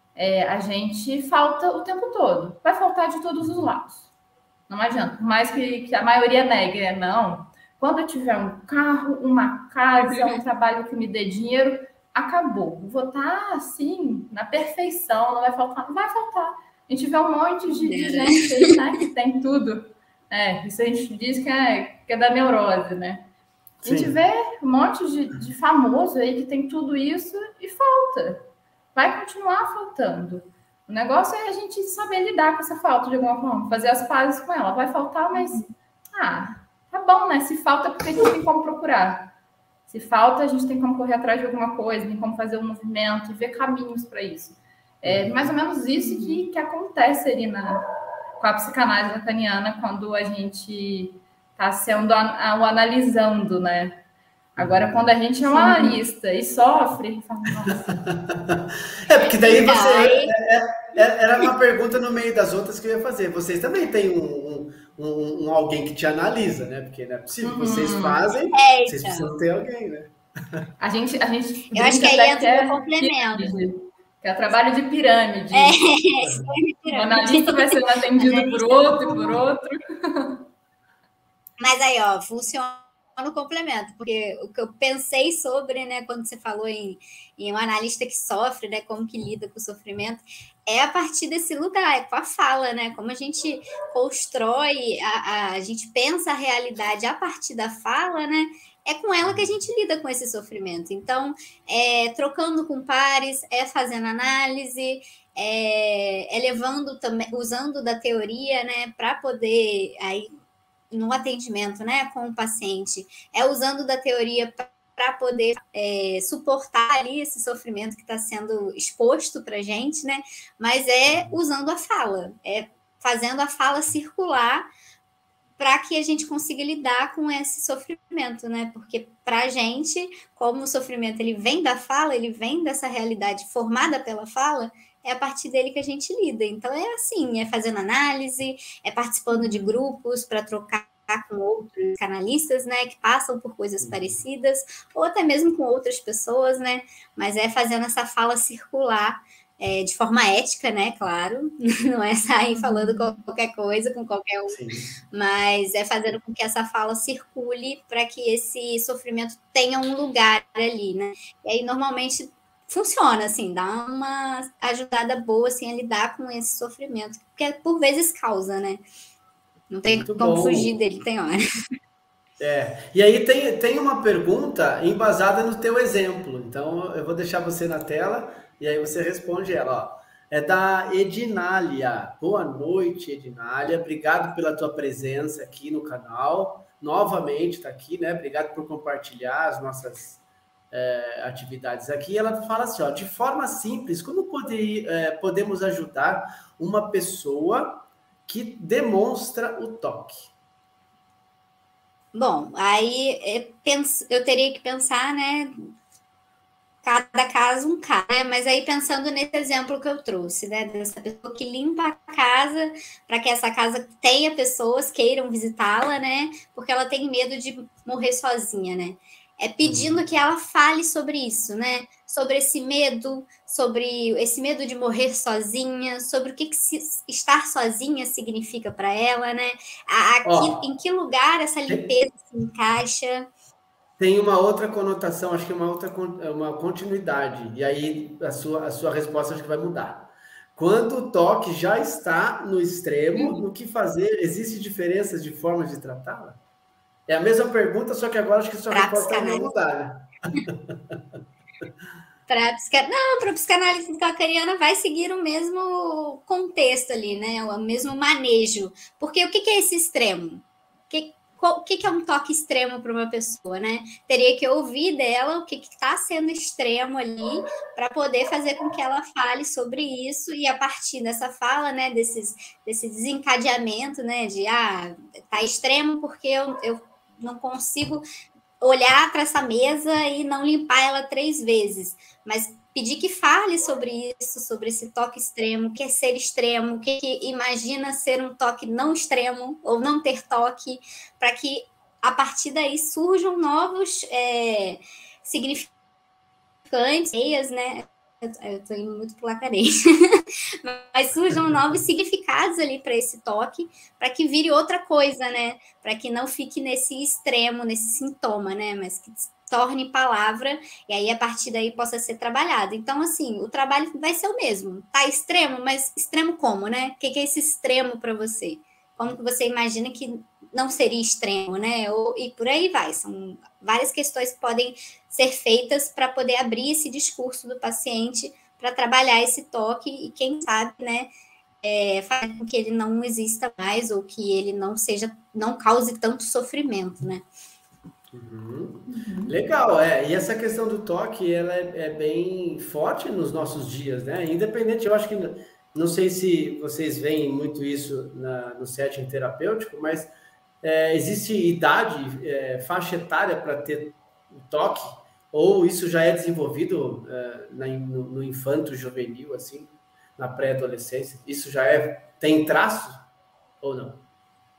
É, a gente falta o tempo todo. Vai faltar de todos os lados. Não adianta. Por mais que, que a maioria negue, né? Não. Quando eu tiver um carro, uma casa, um trabalho que me dê dinheiro, acabou. Vou estar, assim, na perfeição. Não vai faltar. Não vai faltar. A gente vê um monte de, de gente aí, né? Que tem tudo. É, isso a gente diz que é, que é da neurose, né? A gente Sim. vê um monte de, de famoso aí que tem tudo isso e falta. Vai continuar faltando. O negócio é a gente saber lidar com essa falta de alguma forma, fazer as pazes com ela. Vai faltar, mas ah, tá bom, né? Se falta, porque a gente tem como procurar. Se falta, a gente tem como correr atrás de alguma coisa, tem como fazer um movimento e ver caminhos para isso. É mais ou menos isso que, que acontece ali na, com a psicanálise lacaniana quando a gente está sendo a, o analisando, né? Agora, quando a gente é um analista e sofre, fala, nossa. É, porque daí você. É, é, era uma pergunta no meio das outras que eu ia fazer. Vocês também têm um, um, um alguém que te analisa, né? Porque não é possível. Uhum. Vocês fazem, Eita. Vocês precisam ter alguém, né? A gente. A gente eu acho que aí entra o complemento. Que é o trabalho de pirâmide. É, o analista vai sendo atendido por outro, por outro. Mas aí, ó, funciona no complemento, porque o que eu pensei sobre, né, quando você falou em, em um analista que sofre, né, como que lida com o sofrimento, é a partir desse lugar, é com a fala, né, como a gente constrói, a, a, a gente pensa a realidade a partir da fala, né, é com ela que a gente lida com esse sofrimento. Então, é trocando com pares, é fazendo análise, é, é levando também, usando da teoria, né, para poder aí no atendimento, né, com o paciente, é usando da teoria para poder é, suportar ali esse sofrimento que está sendo exposto para a gente, né, mas é usando a fala, é fazendo a fala circular para que a gente consiga lidar com esse sofrimento, né, porque para a gente, como o sofrimento ele vem da fala, ele vem dessa realidade formada pela fala, é a partir dele que a gente lida. Então, é assim, é fazendo análise, é participando de grupos para trocar com outros canalistas, né, que passam por coisas parecidas, ou até mesmo com outras pessoas, né, mas é fazendo essa fala circular é, de forma ética, né, claro, não é sair falando qualquer coisa com qualquer um, Sim. mas é fazendo com que essa fala circule para que esse sofrimento tenha um lugar ali, né, e aí normalmente funciona, assim, dá uma ajudada boa, assim, a lidar com esse sofrimento, que por vezes causa, né? Não tem Muito como bom. fugir dele, tem hora. É, e aí tem, tem uma pergunta embasada no teu exemplo. Então, eu vou deixar você na tela e aí você responde ela, ó. É da Edinália. Boa noite, Edinália. Obrigado pela tua presença aqui no canal. Novamente está aqui, né? Obrigado por compartilhar as nossas é, atividades aqui. Ela fala assim, ó, de forma simples, como poder, é, podemos ajudar uma pessoa que demonstra o toque? Bom, aí eu, penso, eu teria que pensar, né? Cada caso um caso, né? Mas aí pensando nesse exemplo que eu trouxe, né? Dessa pessoa que limpa a casa para que essa casa tenha pessoas queiram visitá-la, né? Porque ela tem medo de morrer sozinha, né? É pedindo que ela fale sobre isso, né? Sobre esse medo, sobre esse medo de morrer sozinha, sobre o que, que se, estar sozinha significa para ela, né? Aqui, Ó, em que lugar essa limpeza se encaixa? tem uma outra conotação, acho que uma outra uma continuidade, e aí a sua, a sua resposta acho que vai mudar. Quando o toque já está no extremo, no que fazer? Existe diferenças de formas de tratá-la? É a mesma pergunta, só que agora acho que a sua Para resposta vai psicanálise. mudar, né? Para psica... Não, para a psicanálise lacaniana vai seguir o mesmo contexto ali, né? O mesmo manejo. Porque o que, que é esse extremo? O que, o que, que é um toque extremo para uma pessoa, né? Teria que ouvir dela o que está sendo extremo ali para poder fazer com que ela fale sobre isso e a partir dessa fala, né? Desses, desse desencadeamento, né? De ah, tá extremo porque eu, eu não consigo olhar para essa mesa e não limpar ela três vezes, mas pedir que fale sobre isso, sobre esse toque extremo, o que é ser extremo, o que, que imagina ser um toque não extremo ou não ter toque, para que a partir daí surjam novos é, significantes, né? Eu estou indo muito pro lacarês. Mas surjam novos significados ali para esse toque, para que vire outra coisa, né? Para que não fique nesse extremo, nesse sintoma, né? Mas que torne palavra e aí a partir daí possa ser trabalhado. Então, assim, o trabalho vai ser o mesmo. Tá extremo, mas extremo como, né? O que é esse extremo para você? Como que você imagina que não seria extremo, né? Ou, e por aí vai. São várias questões que podem ser feitas para poder abrir esse discurso do paciente para trabalhar esse toque e, quem sabe, né, é, fazer com que ele não exista mais ou que ele não seja, não cause tanto sofrimento, né? Uhum. Uhum. Legal, é. E essa questão do toque, ela é, é bem forte nos nossos dias, né? Independente, eu acho que não sei se vocês veem muito isso na, no setting terapêutico, mas é, existe idade, é, faixa etária para ter o toque, ou isso já é desenvolvido é, na, no, no infanto juvenil, assim, na pré-adolescência? Isso já é, tem traço ou não?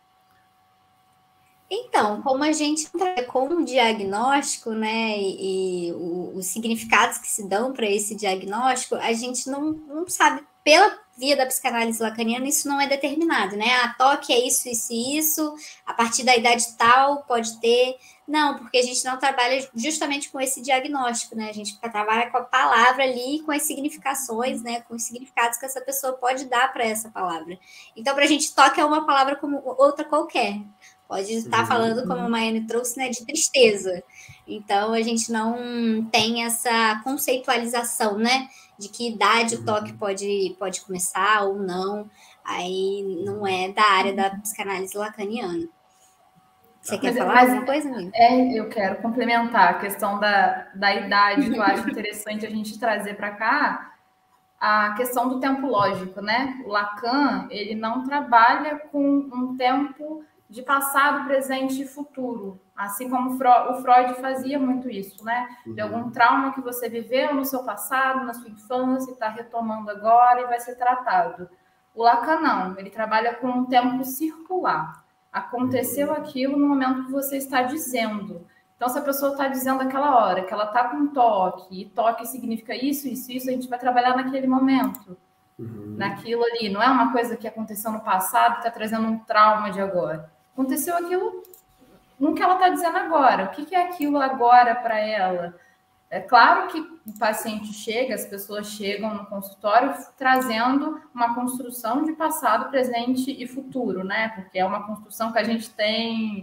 Então, como a gente trabalha com o diagnóstico, né, e, e o, os significados que se dão para esse diagnóstico, a gente não, não sabe, pela via da psicanálise lacaniana, isso não é determinado, né? A toque é isso, isso e isso, a partir da idade tal pode ter. Não, porque a gente não trabalha justamente com esse diagnóstico, né? A gente trabalha com a palavra ali, com as significações, né? Com os significados que essa pessoa pode dar para essa palavra. Então, para a gente, toque é uma palavra como outra qualquer. Pode estar falando, como a Maiane trouxe, né, de tristeza. Então, a gente não tem essa conceitualização, né, de que idade o toque pode, pode começar ou não. Aí não é da área da psicanálise lacaniana. Você quer mas, falar mas, alguma coisa, amigo? É, eu quero complementar a questão da, da idade, que eu acho interessante a gente trazer para cá, a questão do tempo lógico, né? O Lacan, ele não trabalha com um tempo de passado, presente e futuro, assim como o Freud fazia muito isso, né? De algum trauma que você viveu no seu passado, na sua infância, está retomando agora e vai ser tratado. O Lacan não, ele trabalha com um tempo circular. Aconteceu aquilo no momento que você está dizendo. Então, se a pessoa está dizendo aquela hora que ela está com toque, e toque significa isso, isso, isso, a gente vai trabalhar naquele momento. Uhum. Naquilo ali. Não é uma coisa que aconteceu no passado que está trazendo um trauma de agora. Aconteceu aquilo no que ela está dizendo agora. O que, que é aquilo agora para ela? É claro que o paciente chega, as pessoas chegam no consultório trazendo uma construção de passado, presente e futuro, né? Porque é uma construção que a gente tem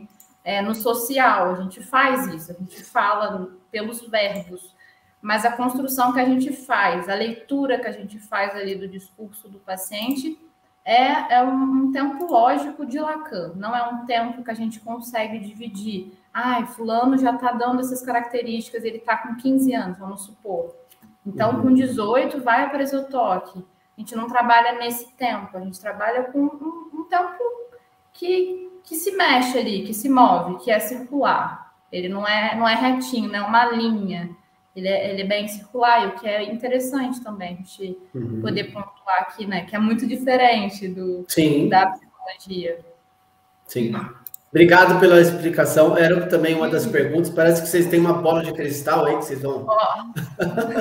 é, no social, a gente faz isso, a gente fala pelos verbos, mas a construção que a gente faz, a leitura que a gente faz ali do discurso do paciente é, é um, um tempo lógico de Lacan, não é um tempo que a gente consegue dividir. Ai, fulano já está dando essas características, ele está com quinze anos, vamos supor. Então, com dezoito, vai aparecer o toque. A gente não trabalha nesse tempo, a gente trabalha com um, um tempo que, que se mexe ali, que se move, que é circular. Ele não é, não é retinho, não é uma linha. Ele é, ele é bem circular, e o que é interessante também, a gente uhum. poder pontuar aqui, né? Que é muito diferente do, Sim. da psicologia. Sim. Obrigado pela explicação. Era também uma das perguntas. Parece que vocês têm uma bola de cristal aí que vocês vão... Oh.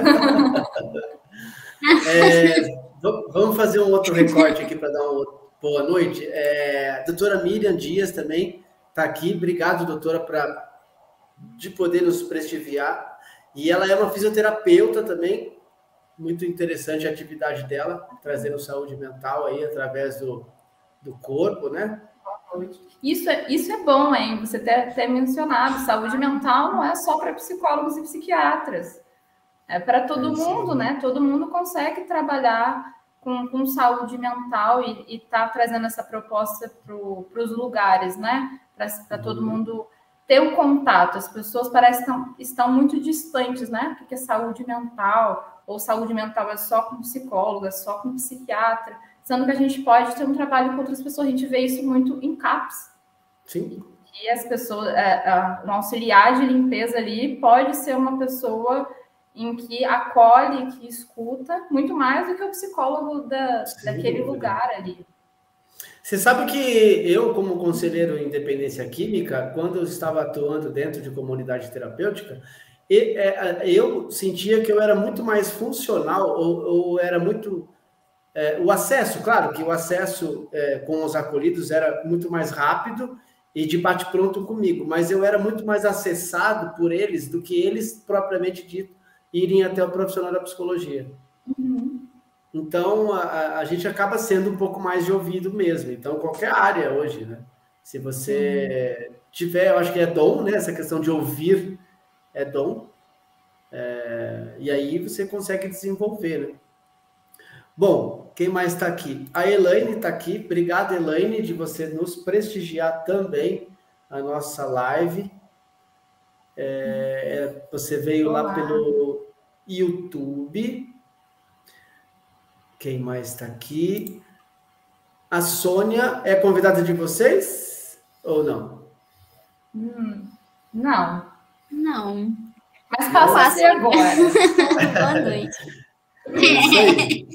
é, vamos fazer um outro recorte aqui para dar uma boa noite. É, a doutora Miriam Dias também está aqui. Obrigado, doutora, pra, de poder nos prestigiar. E ela é uma fisioterapeuta também, muito interessante a atividade dela, trazendo saúde mental aí através do, do corpo, né? Isso é, isso é bom, hein? Você ter, ter mencionado, saúde mental não é só para psicólogos e psiquiatras, é para todo é, mundo, sim. né? Todo mundo consegue trabalhar com, com saúde mental e estar tá trazendo essa proposta para os lugares, né? Para todo uhum. mundo... ter um contato, as pessoas parecem que estão, estão muito distantes, né? O que é saúde mental, ou saúde mental é só com psicóloga, só com psiquiatra, sendo que a gente pode ter um trabalho com outras pessoas, a gente vê isso muito em CAPS. Sim. E as pessoas, um auxiliar de limpeza ali pode ser uma pessoa em que acolhe, que escuta, muito mais do que o psicólogo da, daquele lugar ali. Você sabe que eu, como conselheiro em dependência química, quando eu estava atuando dentro de comunidade terapêutica, eu sentia que eu era muito mais funcional, ou, ou era muito... É, o acesso, claro que o acesso é, com os acolhidos era muito mais rápido e de bate-pronto comigo, mas eu era muito mais acessado por eles do que eles, propriamente dito, irem até o profissional da psicologia. Uhum. Então, a, a gente acaba sendo um pouco mais de ouvido mesmo. Então, qualquer área hoje, né? Se você uhum. tiver, eu acho que é dom, né? Essa questão de ouvir é dom. É, e aí você consegue desenvolver, né? Bom, quem mais está aqui? A Elaine está aqui. Obrigado, Elaine, de você nos prestigiar também a nossa live. É, você veio Olá. lá pelo YouTube. Quem mais está aqui? A Sônia é convidada de vocês ou não? Hum, não. Não. Mas passa a ser agora. Boa noite. É isso aí.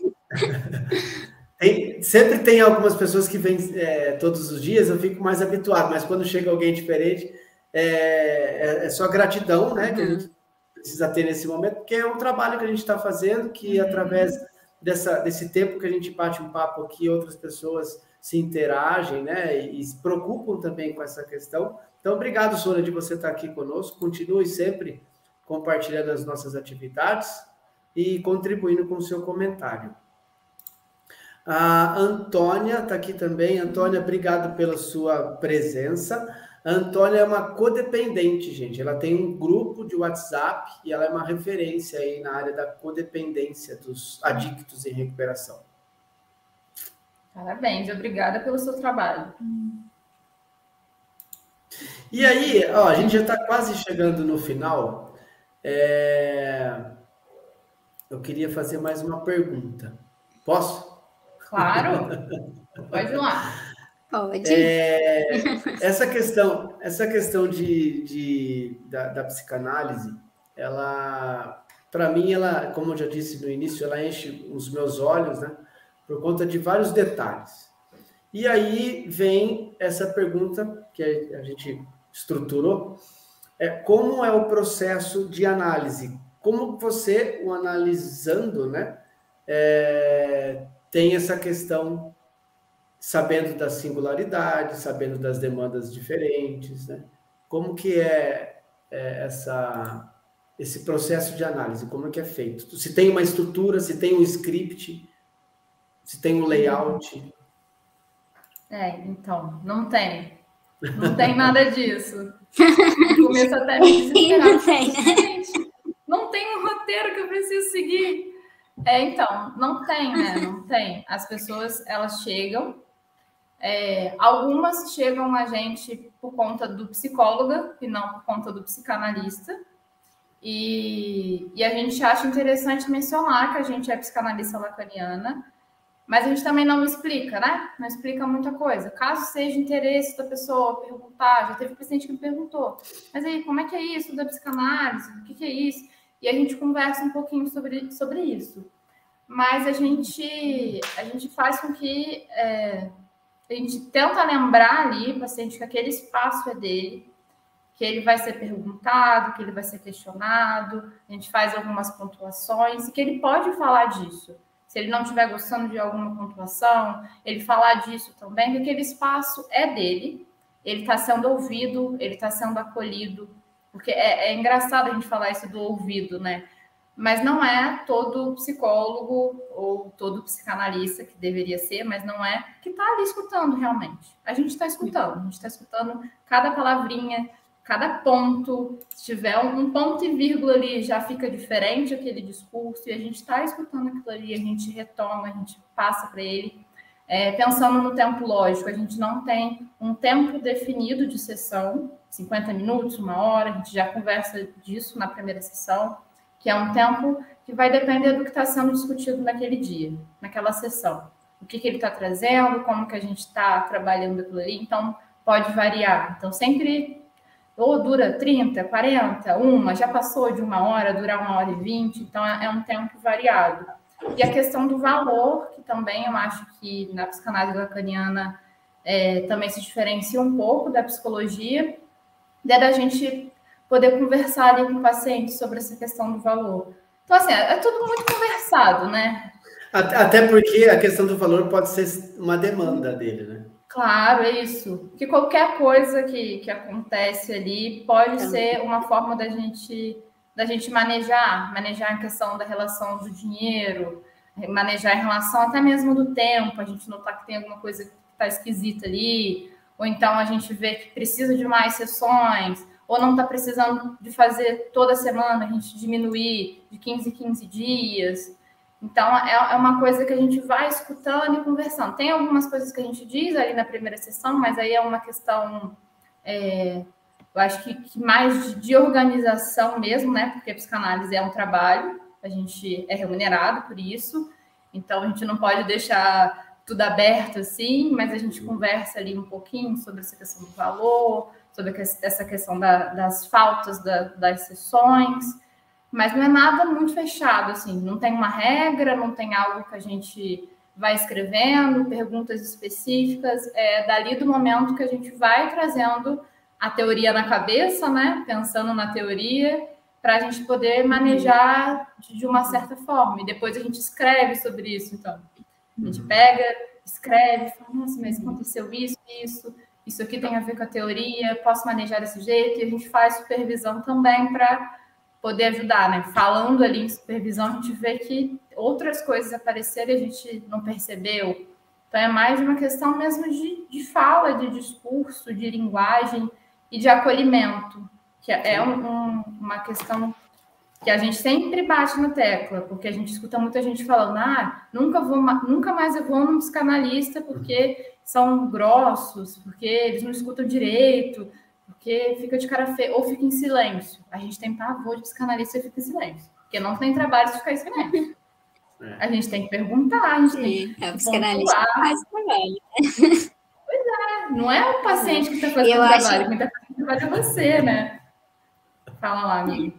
Tem, sempre tem algumas pessoas que vêm é, todos os dias, eu fico mais habituado, mas quando chega alguém diferente, é, é, é só gratidão, né, que a gente precisa ter nesse momento, porque é um trabalho que a gente está fazendo, que através dessa, desse tempo que a gente bate um papo aqui, outras pessoas se interagem, né, e, e se preocupam também com essa questão. Então, obrigado, Sônia, de você estar aqui conosco. Continue sempre compartilhando as nossas atividades e contribuindo com o seu comentário. A Antônia está aqui também. Antônia, obrigado pela sua presença. A Antônia é uma codependente, gente. Ela tem um grupo de WhatsApp e ela é uma referência aí na área da codependência dos adictos em recuperação. Parabéns, obrigada pelo seu trabalho. E aí, ó, a gente já está quase chegando no final. É... Eu queria fazer mais uma pergunta. Posso? Claro, pode ir lá. Pode. É, essa questão, essa questão de, de, da, da psicanálise, ela, para mim, ela, como eu já disse no início, ela enche os meus olhos, né, por conta de vários detalhes. E aí vem essa pergunta que a gente estruturou, é como é o processo de análise? Como você, o analisando, né, é, tem essa questão, sabendo da singularidade, sabendo das demandas diferentes, né? Como que é, é essa, esse processo de análise? Como é que é feito? Se tem uma estrutura, se tem um script, se tem um layout? É, então, não tem. Não tem nada disso. Eu começo até a me desesperar. Não tem, né? Gente, não tem um roteiro que eu preciso seguir. É, então, não tem, né? Não tem. As pessoas, elas chegam, é, algumas chegam a gente por conta do psicólogo e não por conta do psicanalista. E, e a gente acha interessante mencionar que a gente é psicanalista lacaniana, mas a gente também não explica, né? Não explica muita coisa. Caso seja interesse da pessoa perguntar, já teve paciente que me perguntou, mas aí, como é que é isso da psicanálise? O que, que é isso? E a gente conversa um pouquinho sobre, sobre isso. Mas a gente, a gente faz com que é, a gente tenta lembrar ali o paciente que aquele espaço é dele, que ele vai ser perguntado, que ele vai ser questionado, a gente faz algumas pontuações e que ele pode falar disso. Se ele não estiver gostando de alguma pontuação, ele falar disso também, que aquele espaço é dele, ele está sendo ouvido, ele está sendo acolhido, porque é, é engraçado a gente falar isso do ouvido, né? Mas não é todo psicólogo ou todo psicanalista, que deveria ser, mas não é, que está ali escutando realmente. A gente está escutando, a gente está escutando cada palavrinha, cada ponto. Se tiver um ponto e vírgula ali, já fica diferente aquele discurso, e a gente está escutando aquilo ali, a gente retoma, a gente passa para ele. É, pensando no tempo lógico, a gente não tem um tempo definido de sessão, cinquenta minutos, uma hora, a gente já conversa disso na primeira sessão, que é um tempo que vai depender do que está sendo discutido naquele dia, naquela sessão. O que, que ele está trazendo, como que a gente está trabalhando aquilo ali, então pode variar. Então, sempre ou dura trinta, quarenta, uma, já passou de uma hora, durar uma hora e vinte, então é um tempo variado. E a questão do valor, que também eu acho que na psicanálise lacaniana é, também se diferencia um pouco da psicologia, é da gente poder conversar ali com o paciente sobre essa questão do valor. Então, assim, é tudo muito conversado, né? Até porque a questão do valor pode ser uma demanda dele, né? Claro, é isso. Que qualquer coisa que, que acontece ali pode ser uma forma da gente, da gente manejar, manejar a questão da relação do dinheiro, manejar em relação até mesmo do tempo, a gente notar que tem alguma coisa que está esquisita ali, ou então a gente vê que precisa de mais sessões, ou não está precisando de fazer toda semana, a gente diminuir de quinze em quinze dias. Então, é uma coisa que a gente vai escutando e conversando. Tem algumas coisas que a gente diz ali na primeira sessão, mas aí é uma questão, é, eu acho que, que mais de, de organização mesmo, né? Porque a psicanálise é um trabalho, a gente é remunerado por isso, então a gente não pode deixar tudo aberto assim, mas a gente conversa ali um pouquinho sobre essa questão do valor, sobre essa questão da, das faltas da, das sessões. Mas não é nada muito fechado, assim, não tem uma regra, não tem algo que a gente vai escrevendo, perguntas específicas, é dali do momento que a gente vai trazendo a teoria na cabeça, né, pensando na teoria, para a gente poder manejar de uma certa forma, e depois a gente escreve sobre isso, então. A gente pega, escreve, fala, nossa, mas aconteceu isso, isso, isso aqui tem a ver com a teoria, posso manejar desse jeito, e a gente faz supervisão também para poder ajudar, né? Falando ali em supervisão, a gente vê que outras coisas apareceram e a gente não percebeu. Então, é mais uma questão mesmo de, de fala, de discurso, de linguagem e de acolhimento, que é um, um, uma questão que a gente sempre bate na tecla, porque a gente escuta muita gente falando, ah, nunca, vou, nunca mais eu vou num psicanalista porque são grossos, porque eles não escutam direito, porque fica de cara feia, ou fica em silêncio. A gente tem pavor de psicanalista e fica em silêncio, porque não tem trabalho de ficar em silêncio. É. A gente tem que perguntar, a gente Sim, tem que é, o psicanalista faz trabalho. Pois é, não é o paciente que está fazendo o trabalho, acho... quem está fazendo o trabalho é você, né? Fala lá, amiga.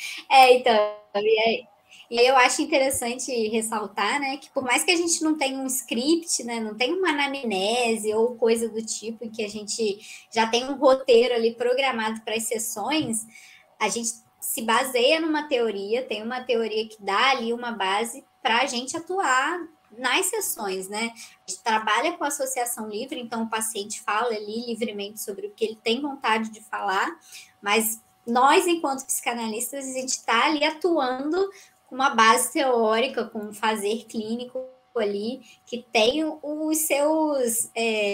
É, então, e aí, e eu acho interessante ressaltar, né, que por mais que a gente não tenha um script, né, não tenha uma anamnese ou coisa do tipo, em que a gente já tem um roteiro ali programado para as sessões, a gente se baseia numa teoria, tem uma teoria que dá ali uma base para a gente atuar nas sessões, né? A gente trabalha com associação livre, então o paciente fala ali livremente sobre o que ele tem vontade de falar, mas nós, enquanto psicanalistas, a gente está ali atuando com uma base teórica, com um fazer clínico ali, que tem os seus, é,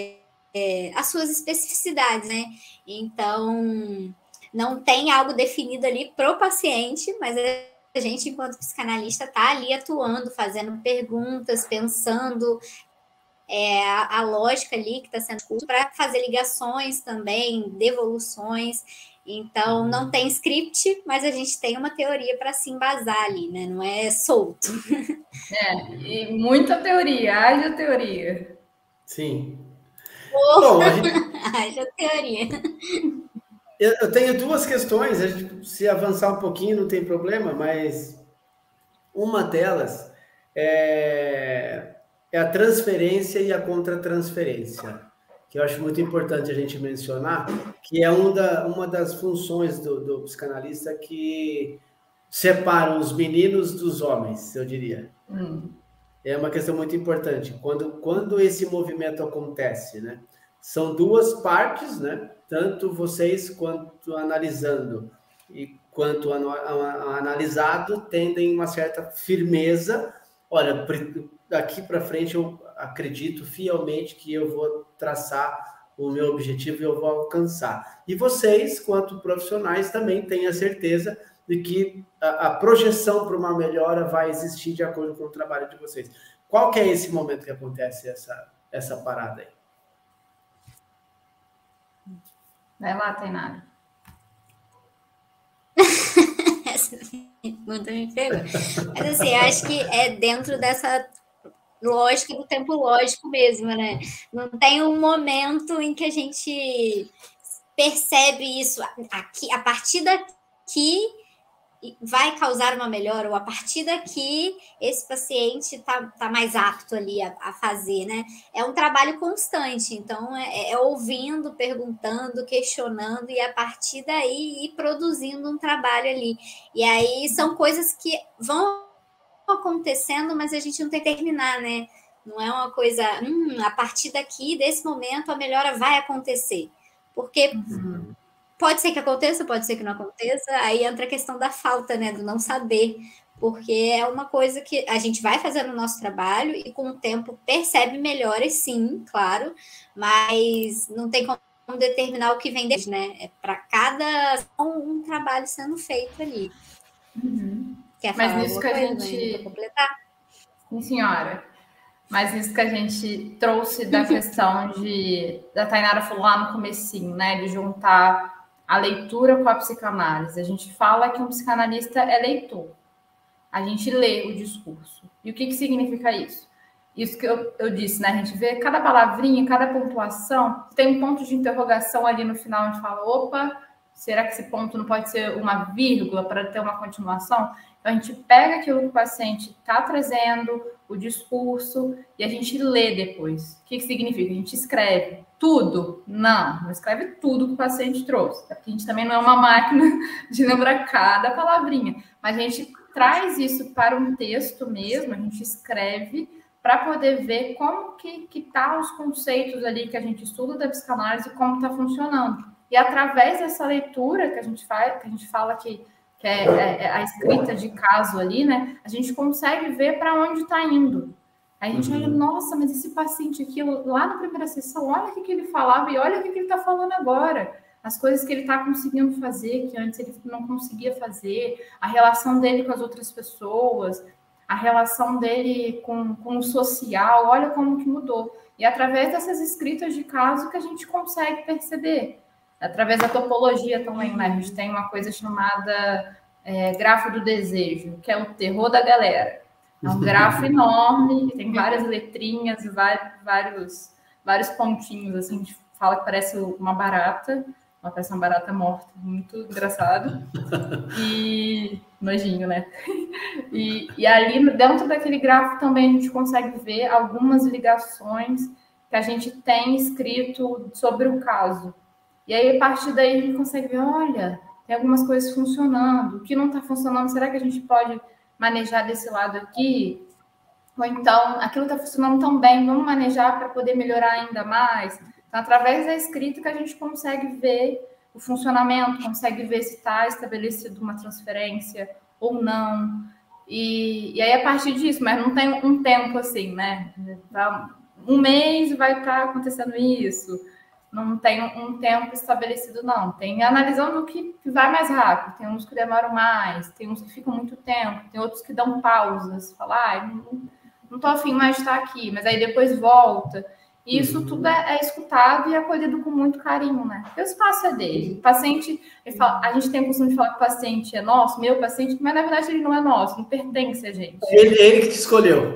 é, as suas especificidades, né? Então, não tem algo definido ali para o paciente, mas a gente, enquanto psicanalista, está ali atuando, fazendo perguntas, pensando é, a, a lógica ali que está sendo para fazer ligações também, devoluções. Então, não tem script, mas a gente tem uma teoria para se embasar ali, né? Não é solto. É, e muita teoria, haja teoria. Sim. Oh, Bom, a gente... haja teoria. Eu, eu tenho duas questões, a gente, se avançar um pouquinho não tem problema, mas uma delas é, é a transferência e a contratransferência, que eu acho muito importante a gente mencionar, que é um da, uma das funções do, do psicanalista que separam os meninos dos homens, eu diria. Hum. É uma questão muito importante. Quando, quando esse movimento acontece, né? São duas partes, né? Tanto vocês quanto analisando e quanto analisado tendem uma certa firmeza. Olha, daqui para frente eu acredito fielmente que eu vou traçar o meu objetivo e eu vou alcançar. E vocês, quanto profissionais, também têm a certeza de que a, a projeção para uma melhora vai existir de acordo com o trabalho de vocês. Qual que é esse momento que acontece essa, essa parada aí? Vai lá, Tainara. Essa pergunta me pegou. Mas assim, eu acho que é dentro dessa lógica do tempo lógico mesmo, né? Não tem um momento em que a gente percebe isso aqui, a partir daqui vai causar uma melhora, ou a partir daqui esse paciente está tá mais apto ali a, a fazer, né? É um trabalho constante, então é, é ouvindo, perguntando, questionando, e a partir daí ir produzindo um trabalho ali. E aí são coisas que vão acontecendo, mas a gente não tem que terminar, né? Não é uma coisa, hum, a partir daqui, desse momento, a melhora vai acontecer. Porque... Uhum. Pode ser que aconteça, pode ser que não aconteça, aí entra a questão da falta, né, do não saber, porque é uma coisa que a gente vai fazendo o nosso trabalho e com o tempo percebe melhores, sim, claro, mas não tem como determinar o que vem depois, né, é para cada um, um trabalho sendo feito ali. Uhum. Quer falar mas nisso que a coisa, gente... Para completar? Sim, senhora. Mas isso que a gente trouxe da questão de... Da Tainara falou lá no comecinho, né, de juntar a leitura com a psicanálise. A gente fala que um psicanalista é leitor. A gente lê o discurso. E o que, que significa isso? Isso que eu, eu disse, né? A gente vê cada palavrinha, cada pontuação, tem um ponto de interrogação ali no final, a gente fala, opa, será que esse ponto não pode ser uma vírgula para ter uma continuação? Então, a gente pega aquilo que o paciente está trazendo, o discurso, e a gente lê depois. O que, que significa? A gente escreve tudo? Não, não escreve tudo que o paciente trouxe. Porque a gente também não é uma máquina de lembrar cada palavrinha. Mas a gente traz isso para um texto mesmo, a gente escreve para poder ver como que está os conceitos ali que a gente estuda da psicanálise e como está funcionando. E através dessa leitura que a gente faz, que a gente fala que que é, é, é a escrita de caso ali, né? A gente consegue ver para onde está indo. Aí a gente olha, nossa, mas esse paciente aqui, lá na primeira sessão, olha o que, que ele falava e olha o que, que ele está falando agora. As coisas que ele está conseguindo fazer, que antes ele não conseguia fazer, a relação dele com as outras pessoas, a relação dele com, com o social, olha como que mudou. E através dessas escritas de caso que a gente consegue perceber. Através da topologia também, né? A gente tem uma coisa chamada é, grafo do desejo, que é o terror da galera. É um grafo enorme, que tem várias letrinhas e vários, vários, vários pontinhos, assim, a gente fala que parece uma barata, parece uma barata morta, muito engraçado. E nojinho, né? E, e ali, dentro daquele grafo também, a gente consegue ver algumas ligações que a gente tem escrito sobre o caso. E aí, a partir daí, a gente consegue ver, olha, tem algumas coisas funcionando. O que não está funcionando, será que a gente pode manejar desse lado aqui? Ou então, aquilo está funcionando tão bem, vamos manejar para poder melhorar ainda mais? Então, através da escrita que a gente consegue ver o funcionamento, consegue ver se está estabelecido uma transferência ou não. E, e aí, a partir disso, mas não tem um tempo assim, né? um mês vai estar acontecendo isso. Não tem um tempo estabelecido, não. Tem analisando o que vai mais rápido. Tem uns que demoram mais, tem uns que ficam muito tempo, tem outros que dão pausas. Falar, ah, não, não tô afim mais de estar aqui, mas aí depois volta. E isso uhum. tudo é, é escutado e acolhido com muito carinho, né? Porque o espaço é dele. O paciente, ele fala, a gente tem o costume de falar que o paciente é nosso, meu paciente, mas na verdade ele não é nosso, não pertence a gente. Ele, ele que te escolheu.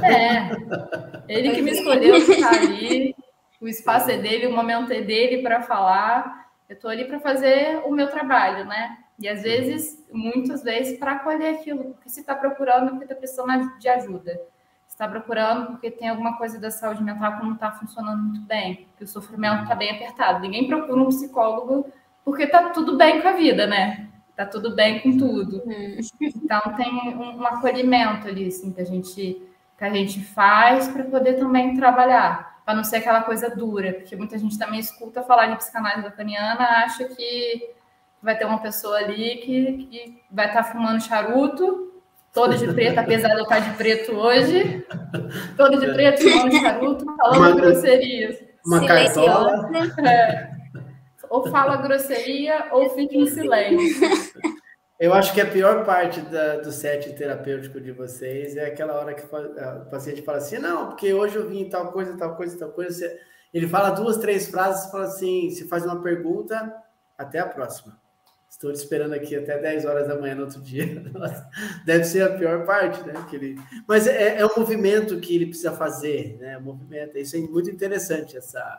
É, ele que me escolheu ficar ali. O espaço é dele, o momento é dele para falar. Eu estou ali para fazer o meu trabalho, né? E às vezes, muitas vezes, para acolher aquilo, porque se está procurando, porque está precisando de ajuda. Está procurando porque tem alguma coisa da saúde mental que não está funcionando muito bem, que o sofrimento está bem apertado. Ninguém procura um psicólogo porque está tudo bem com a vida, né? Está tudo bem com tudo. Então, tem um, um acolhimento ali, assim, que a gente, que a gente faz para poder também trabalhar. Para não ser aquela coisa dura, porque muita gente também escuta falar de psicanálise lacaniana, acha que vai ter uma pessoa ali que, que vai estar fumando charuto, toda de preto, apesar de eu estar de preto hoje, toda de preto, fumando charuto, falando uma, grosserias. Uma cartola. É. Ou fala grosseria, ou fica em silêncio. Eu acho que a pior parte da, do set terapêutico de vocês é aquela hora que o paciente fala assim, não, porque hoje eu vim tal coisa, tal coisa, tal coisa. Ele fala duas, três frases e fala assim, se faz uma pergunta, até a próxima. Estou te esperando aqui até dez horas da manhã no outro dia. Deve ser a pior parte, né? Que ele... Mas é, é um movimento que ele precisa fazer, né? Um movimento. Isso é muito interessante, essa,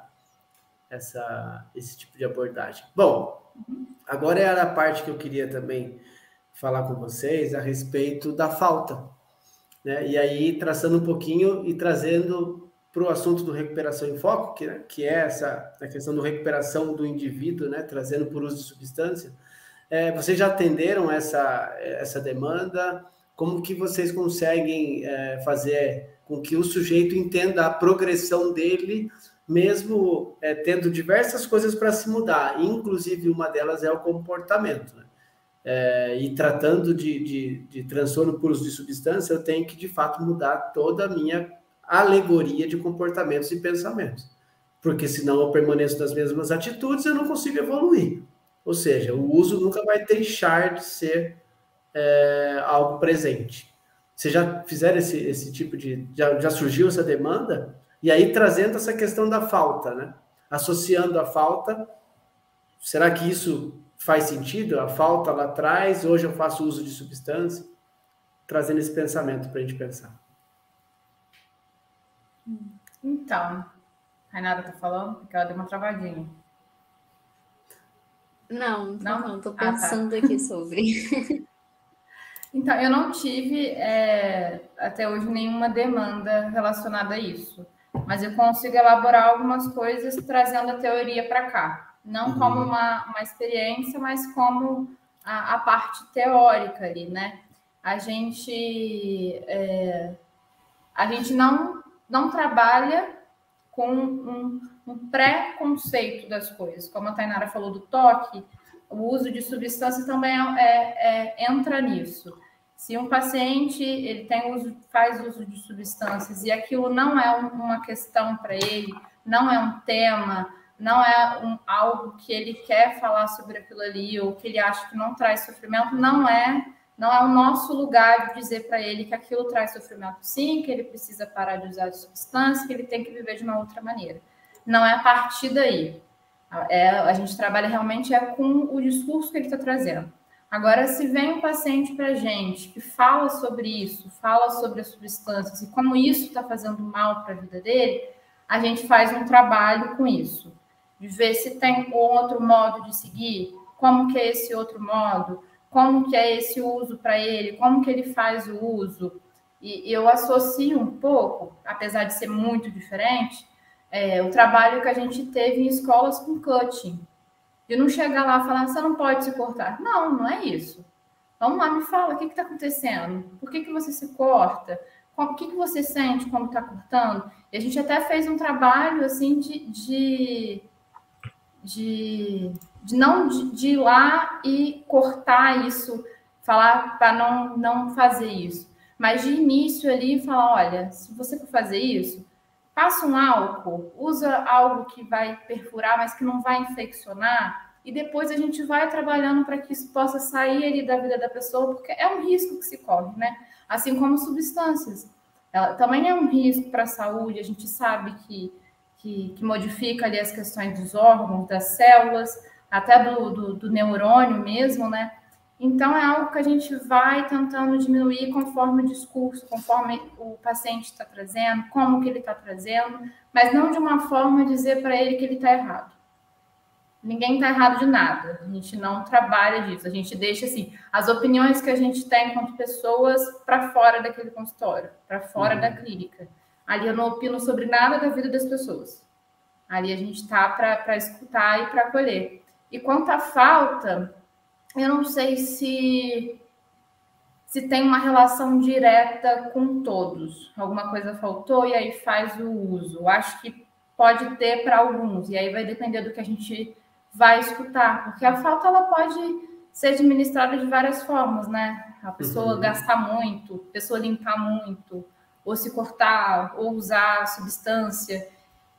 essa, esse tipo de abordagem. Bom, agora é a parte que eu queria também falar com vocês a respeito da falta, né? E aí, traçando um pouquinho e trazendo para o assunto do Recuperação em Foco, que, né, que é essa a questão da recuperação do indivíduo, né? Trazendo por uso de substância. É, vocês já atenderam essa, essa demanda? Como que vocês conseguem é, fazer com que o sujeito entenda a progressão dele, mesmo é, tendo diversas coisas para se mudar, inclusive uma delas é o comportamento, né? É, e tratando de, de, de transtorno por uso de substância, eu tenho que, de fato, mudar toda a minha alegoria de comportamentos e pensamentos, porque senão eu permaneço nas mesmas atitudes e eu não consigo evoluir. Ou seja, o uso nunca vai deixar de ser é, algo presente. Vocês já fizeram esse, esse tipo de... Já, já surgiu essa demanda? E aí, trazendo essa questão da falta, né? Associando a falta, será que isso faz sentido? A falta lá atrás, hoje eu faço uso de substância? Trazendo esse pensamento para a gente pensar. Então, a Renata está falando porque ela deu uma travadinha. Não, não, estou pensando ah, tá. aqui sobre. Então, eu não tive é, até hoje nenhuma demanda relacionada a isso, mas eu consigo elaborar algumas coisas trazendo a teoria para cá, não uhum. como uma, uma experiência, mas como a, a parte teórica ali, né? A gente, é, a gente não, não trabalha com um, um pré-conceito das coisas. Como a Tainara falou do toque, o uso de substância também é, é, é, entra nisso. Se um paciente ele tem uso, faz uso de substâncias e aquilo não é um, uma questão para ele, não é um tema, não é um, algo que ele quer falar sobre aquilo ali ou que ele acha que não traz sofrimento, não é Não é o nosso lugar de dizer para ele que aquilo traz sofrimento sim, que ele precisa parar de usar de substância, que ele tem que viver de uma outra maneira. Não é a partir daí. É, a gente trabalha realmente é com o discurso que ele está trazendo. Agora, se vem um paciente para a gente que fala sobre isso, fala sobre as substâncias e como isso está fazendo mal para a vida dele, a gente faz um trabalho com isso. De ver se tem outro modo de seguir, como que é esse outro modo, como que é esse uso para ele, como que ele faz o uso. E eu associo um pouco, apesar de ser muito diferente, é, o trabalho que a gente teve em escolas com cutting. De não chegar lá e falar, você não pode se cortar. Não, não é isso. Vamos lá, me fala, o que está acontecendo? Por que, que você se corta? O que, que você sente quando está cortando? E a gente até fez um trabalho, assim, de... de, de de não de, de ir lá e cortar isso, falar para não, não fazer isso. Mas de início ali, falar, olha, se você for fazer isso, passa um álcool, usa algo que vai perfurar, mas que não vai infeccionar, e depois a gente vai trabalhando para que isso possa sair ali da vida da pessoa, porque é um risco que se corre, né? Assim como substâncias. Ela também é um risco para a saúde, a gente sabe que, que, que modifica ali as questões dos órgãos, das células, até do, do, do neurônio mesmo, né? Então, é algo que a gente vai tentando diminuir conforme o discurso, conforme o paciente está trazendo, como que ele está trazendo, mas não de uma forma dizer para ele que ele está errado. Ninguém está errado de nada, a gente não trabalha disso, a gente deixa assim, as opiniões que a gente tem enquanto pessoas para fora daquele consultório, para fora uhum. da clínica. Ali eu não opino sobre nada da vida das pessoas. Ali a gente está para escutar e para acolher. E quanto à falta, eu não sei se, se tem uma relação direta com todos. Alguma coisa faltou e aí faz o uso. Eu acho que pode ter para alguns, e aí vai depender do que a gente vai escutar, porque a falta ela pode ser administrada de várias formas, né? A pessoa uhum. gastar muito, a pessoa limpar muito, ou se cortar, ou usar substância,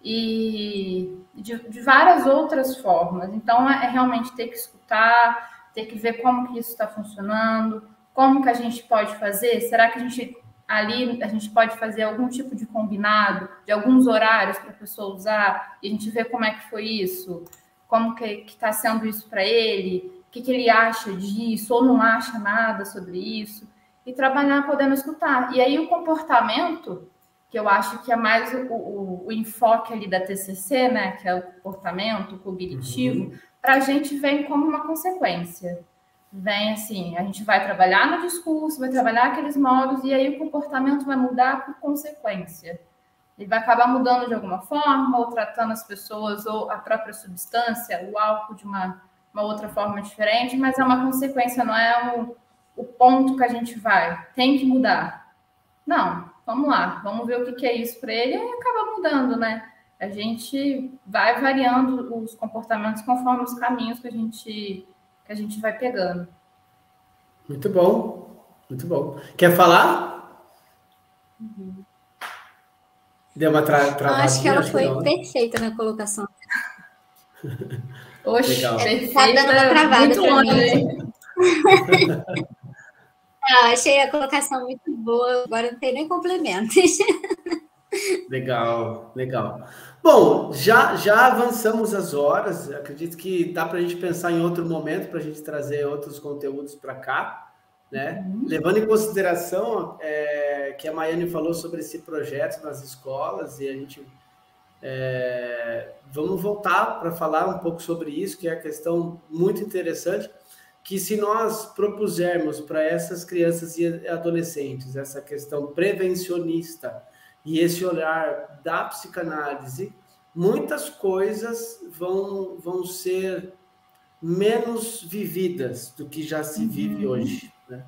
e de, de várias outras formas. Então, é, é realmente ter que escutar, ter que ver como que isso está funcionando, como que a gente pode fazer, será que a gente ali, a gente pode fazer algum tipo de combinado, de alguns horários para a pessoa usar, e a gente vê como é que foi isso, como que está sendo isso para ele, o que, que ele acha disso, ou não acha nada sobre isso, e trabalhar podendo escutar. E aí o comportamento, que eu acho que é mais o, o, o enfoque ali da T C C, né, que é o comportamento cognitivo, uhum. para a gente vem como uma consequência. Vem assim, a gente vai trabalhar no discurso, vai trabalhar aqueles modos, e aí o comportamento vai mudar por consequência. Ele vai acabar mudando de alguma forma, ou tratando as pessoas, ou a própria substância, o álcool de uma, uma outra forma diferente, mas é uma consequência, não é o, o ponto que a gente vai. Tem que mudar. Não, vamos lá, vamos ver o que, que é isso para ele, e acaba mudando, né? A gente vai variando os comportamentos conforme os caminhos que a gente, que a gente vai pegando. Muito bom, muito bom. Quer falar? Uhum. Deu uma tra travadinha? Acho que ela acho foi que não, né? perfeita na colocação. Oxe, legal. Perfeita, tá dando uma travada muito para longe, mim. Ah, achei a colocação muito boa, agora não tem nem complementos. Legal, legal. Bom, já, já avançamos as horas, acredito que dá para a gente pensar em outro momento, para a gente trazer outros conteúdos para cá, né? Uhum. Levando em consideração é, que a Maiane falou sobre esse projeto nas escolas, e a gente é, vamos voltar para falar um pouco sobre isso, que é a questão muito interessante, que se nós propusermos para essas crianças e adolescentes essa questão prevencionista e esse olhar da psicanálise, muitas coisas vão, vão ser menos vividas do que já se vive uhum. hoje, né?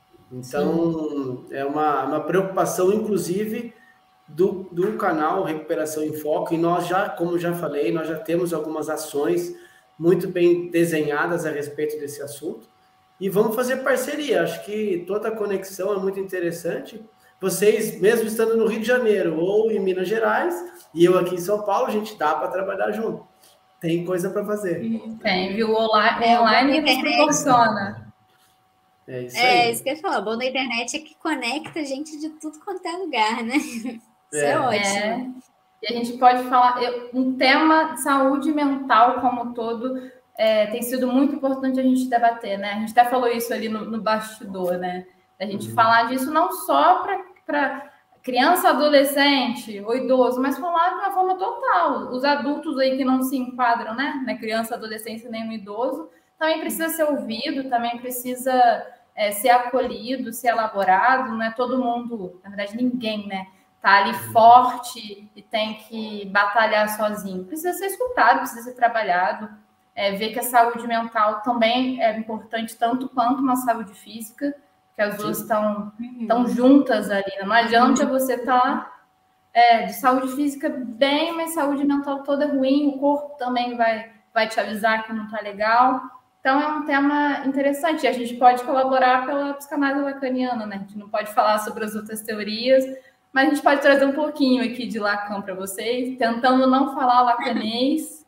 Então, sim, é uma, uma preocupação, inclusive, do, do canal Recuperação em Foco, e nós já, como já falei, nós já temos algumas ações muito bem desenhadas a respeito desse assunto, e vamos fazer parceria. Acho que toda a conexão é muito interessante. Vocês, mesmo estando no Rio de Janeiro ou em Minas Gerais, e eu aqui em São Paulo, a gente dá para trabalhar junto. Tem coisa para fazer. Tem, viu? Online, é, online nos proporciona. É isso é, aí. isso que eu ia falar. O bom da internet é que conecta gente de tudo quanto é lugar, né? Isso é, é ótimo. É. E a gente pode falar, eu, um tema de saúde mental como um todo é, tem sido muito importante a gente debater, né? A gente até falou isso ali no, no bastidor, né? A gente uhum. falar disso não só para criança, adolescente ou idoso, mas falar de uma forma total. Os adultos aí que não se enquadram, né? Na criança, adolescência, nem no idoso, também precisa ser ouvido, também precisa é, ser acolhido, ser elaborado. Não é todo mundo, na verdade, ninguém, né? Tá ali forte e tem que batalhar sozinho. Precisa ser escutado, precisa ser trabalhado. É, ver que a saúde mental também é importante tanto quanto uma saúde física, que as duas estão tão juntas ali. Não adianta você estar é, de saúde física bem, mas saúde mental toda ruim, o corpo também vai, vai te avisar que não está legal. Então, é um tema interessante. A gente pode colaborar pela psicanálise lacaniana, né? A gente não pode falar sobre as outras teorias, mas a gente pode trazer um pouquinho aqui de Lacan para vocês, tentando não falar lacanês.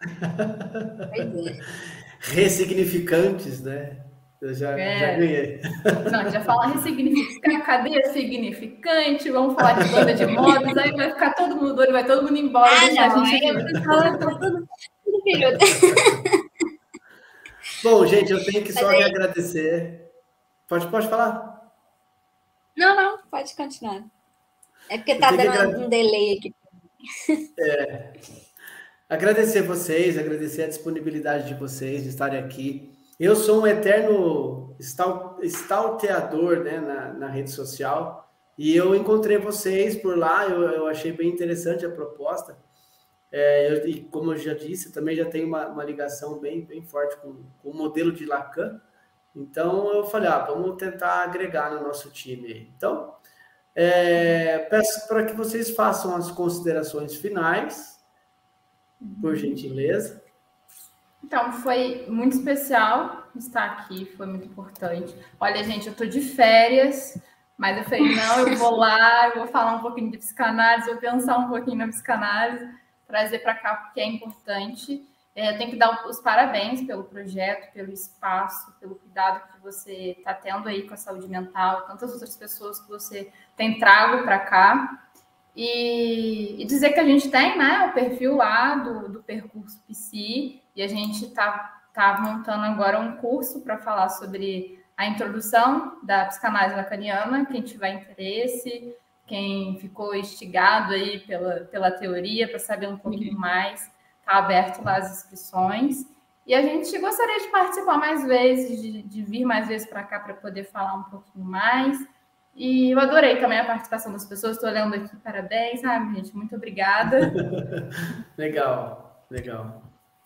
Ressignificantes, né? Eu já, é. já ganhei. Não, já fala ressignificar, cadê significante? Vamos falar de banda de modas, aí vai ficar todo mundo doido, vai todo mundo embora. Ah, deixar não, a gente aí eu tô falando tudo, tudo período. Bom, gente, eu tenho que só aí... agradecer. Pode, pode falar? Não, não, pode continuar. É porque tá dando agra... um delay aqui. É. Agradecer vocês, agradecer a disponibilidade de vocês de estarem aqui. Eu sou um eterno stalkeador, né, na, na rede social, e eu encontrei vocês por lá, eu, eu achei bem interessante a proposta. É, eu, e como eu já disse, eu também já tenho uma, uma ligação bem, bem forte com, com o modelo de Lacan. Então, eu falei, ah, vamos tentar agregar no nosso time. Então, é, peço para que vocês façam as considerações finais, por gentileza. Então, foi muito especial estar aqui, foi muito importante. Olha, gente, eu tô de férias, mas eu falei, não, eu vou lá, eu vou falar um pouquinho de psicanálise, vou pensar um pouquinho na psicanálise, trazer para cá, porque é importante. É, eu tenho que dar os parabéns pelo projeto, pelo espaço, pelo cuidado que você está tendo aí com a saúde mental, tantas outras pessoas que você tem trago para cá. E, e dizer que a gente tem, né, o perfil lá do, do percurso Psi, e a gente está tá montando agora um curso para falar sobre a introdução da psicanálise lacaniana. Quem tiver interesse, quem ficou instigado aí pela, pela teoria, para saber um pouquinho mais, está aberto lá as inscrições. E a gente gostaria de participar mais vezes, de, de vir mais vezes para cá para poder falar um pouquinho mais. E eu adorei também a participação das pessoas. Estou olhando aqui, parabéns, sabe, gente? Muito obrigada. Legal, legal.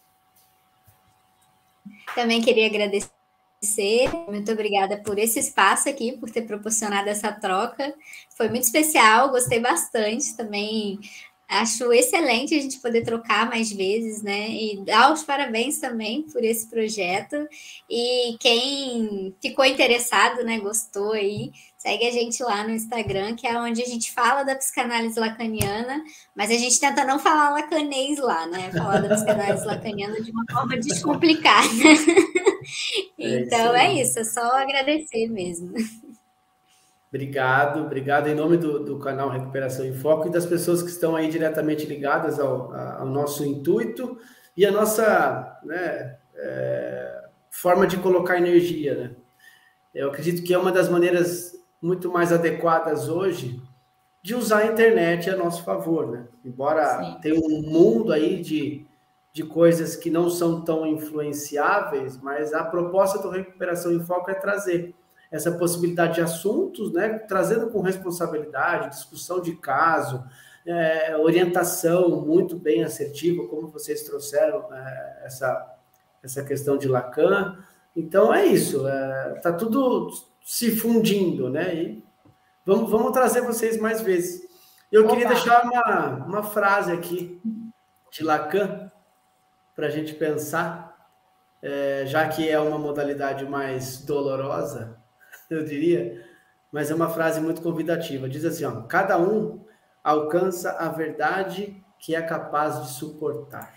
Também queria agradecer. Muito obrigada por esse espaço aqui, por ter proporcionado essa troca. Foi muito especial, gostei bastante também. Acho excelente a gente poder trocar mais vezes, né? E dar os parabéns também por esse projeto. E quem ficou interessado, né, gostou aí, segue a gente lá no Instagram, que é onde a gente fala da psicanálise lacaniana, mas a gente tenta não falar lacanês lá, né? Falar da psicanálise lacaniana de uma forma descomplicada. Então é isso, é só agradecer mesmo. Obrigado, obrigado em nome do, do canal Recuperação em Foco e das pessoas que estão aí diretamente ligadas ao, ao nosso intuito e a nossa, né, é, forma de colocar energia, né? Eu acredito que é uma das maneiras muito mais adequadas hoje de usar a internet a nosso favor, né? Embora Sim. tenha um mundo aí de, de coisas que não são tão influenciáveis, mas a proposta do Recuperação em Foco é trazer essa possibilidade de assuntos, né, trazendo com responsabilidade, discussão de caso, é, orientação muito bem assertiva, como vocês trouxeram é, essa, essa questão de Lacan. Então, é isso, está é, tudo se fundindo, né, e vamos, vamos trazer vocês mais vezes. Eu Opa. queria deixar uma, uma frase aqui de Lacan, para a gente pensar, é, já que é uma modalidade mais dolorosa, eu diria, mas é uma frase muito convidativa. Diz assim, ó, cada um alcança a verdade que é capaz de suportar.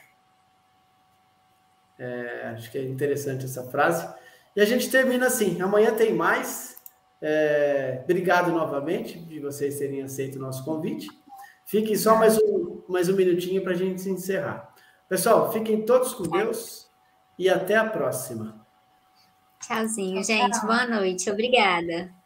É, acho que é interessante essa frase. E a gente termina assim. Amanhã tem mais. É, obrigado novamente de vocês terem aceito o nosso convite. Fiquem só mais um, mais um minutinho para a gente se encerrar. Pessoal, fiquem todos com Deus e até a próxima. Tchauzinho, gente. Boa noite. Obrigada.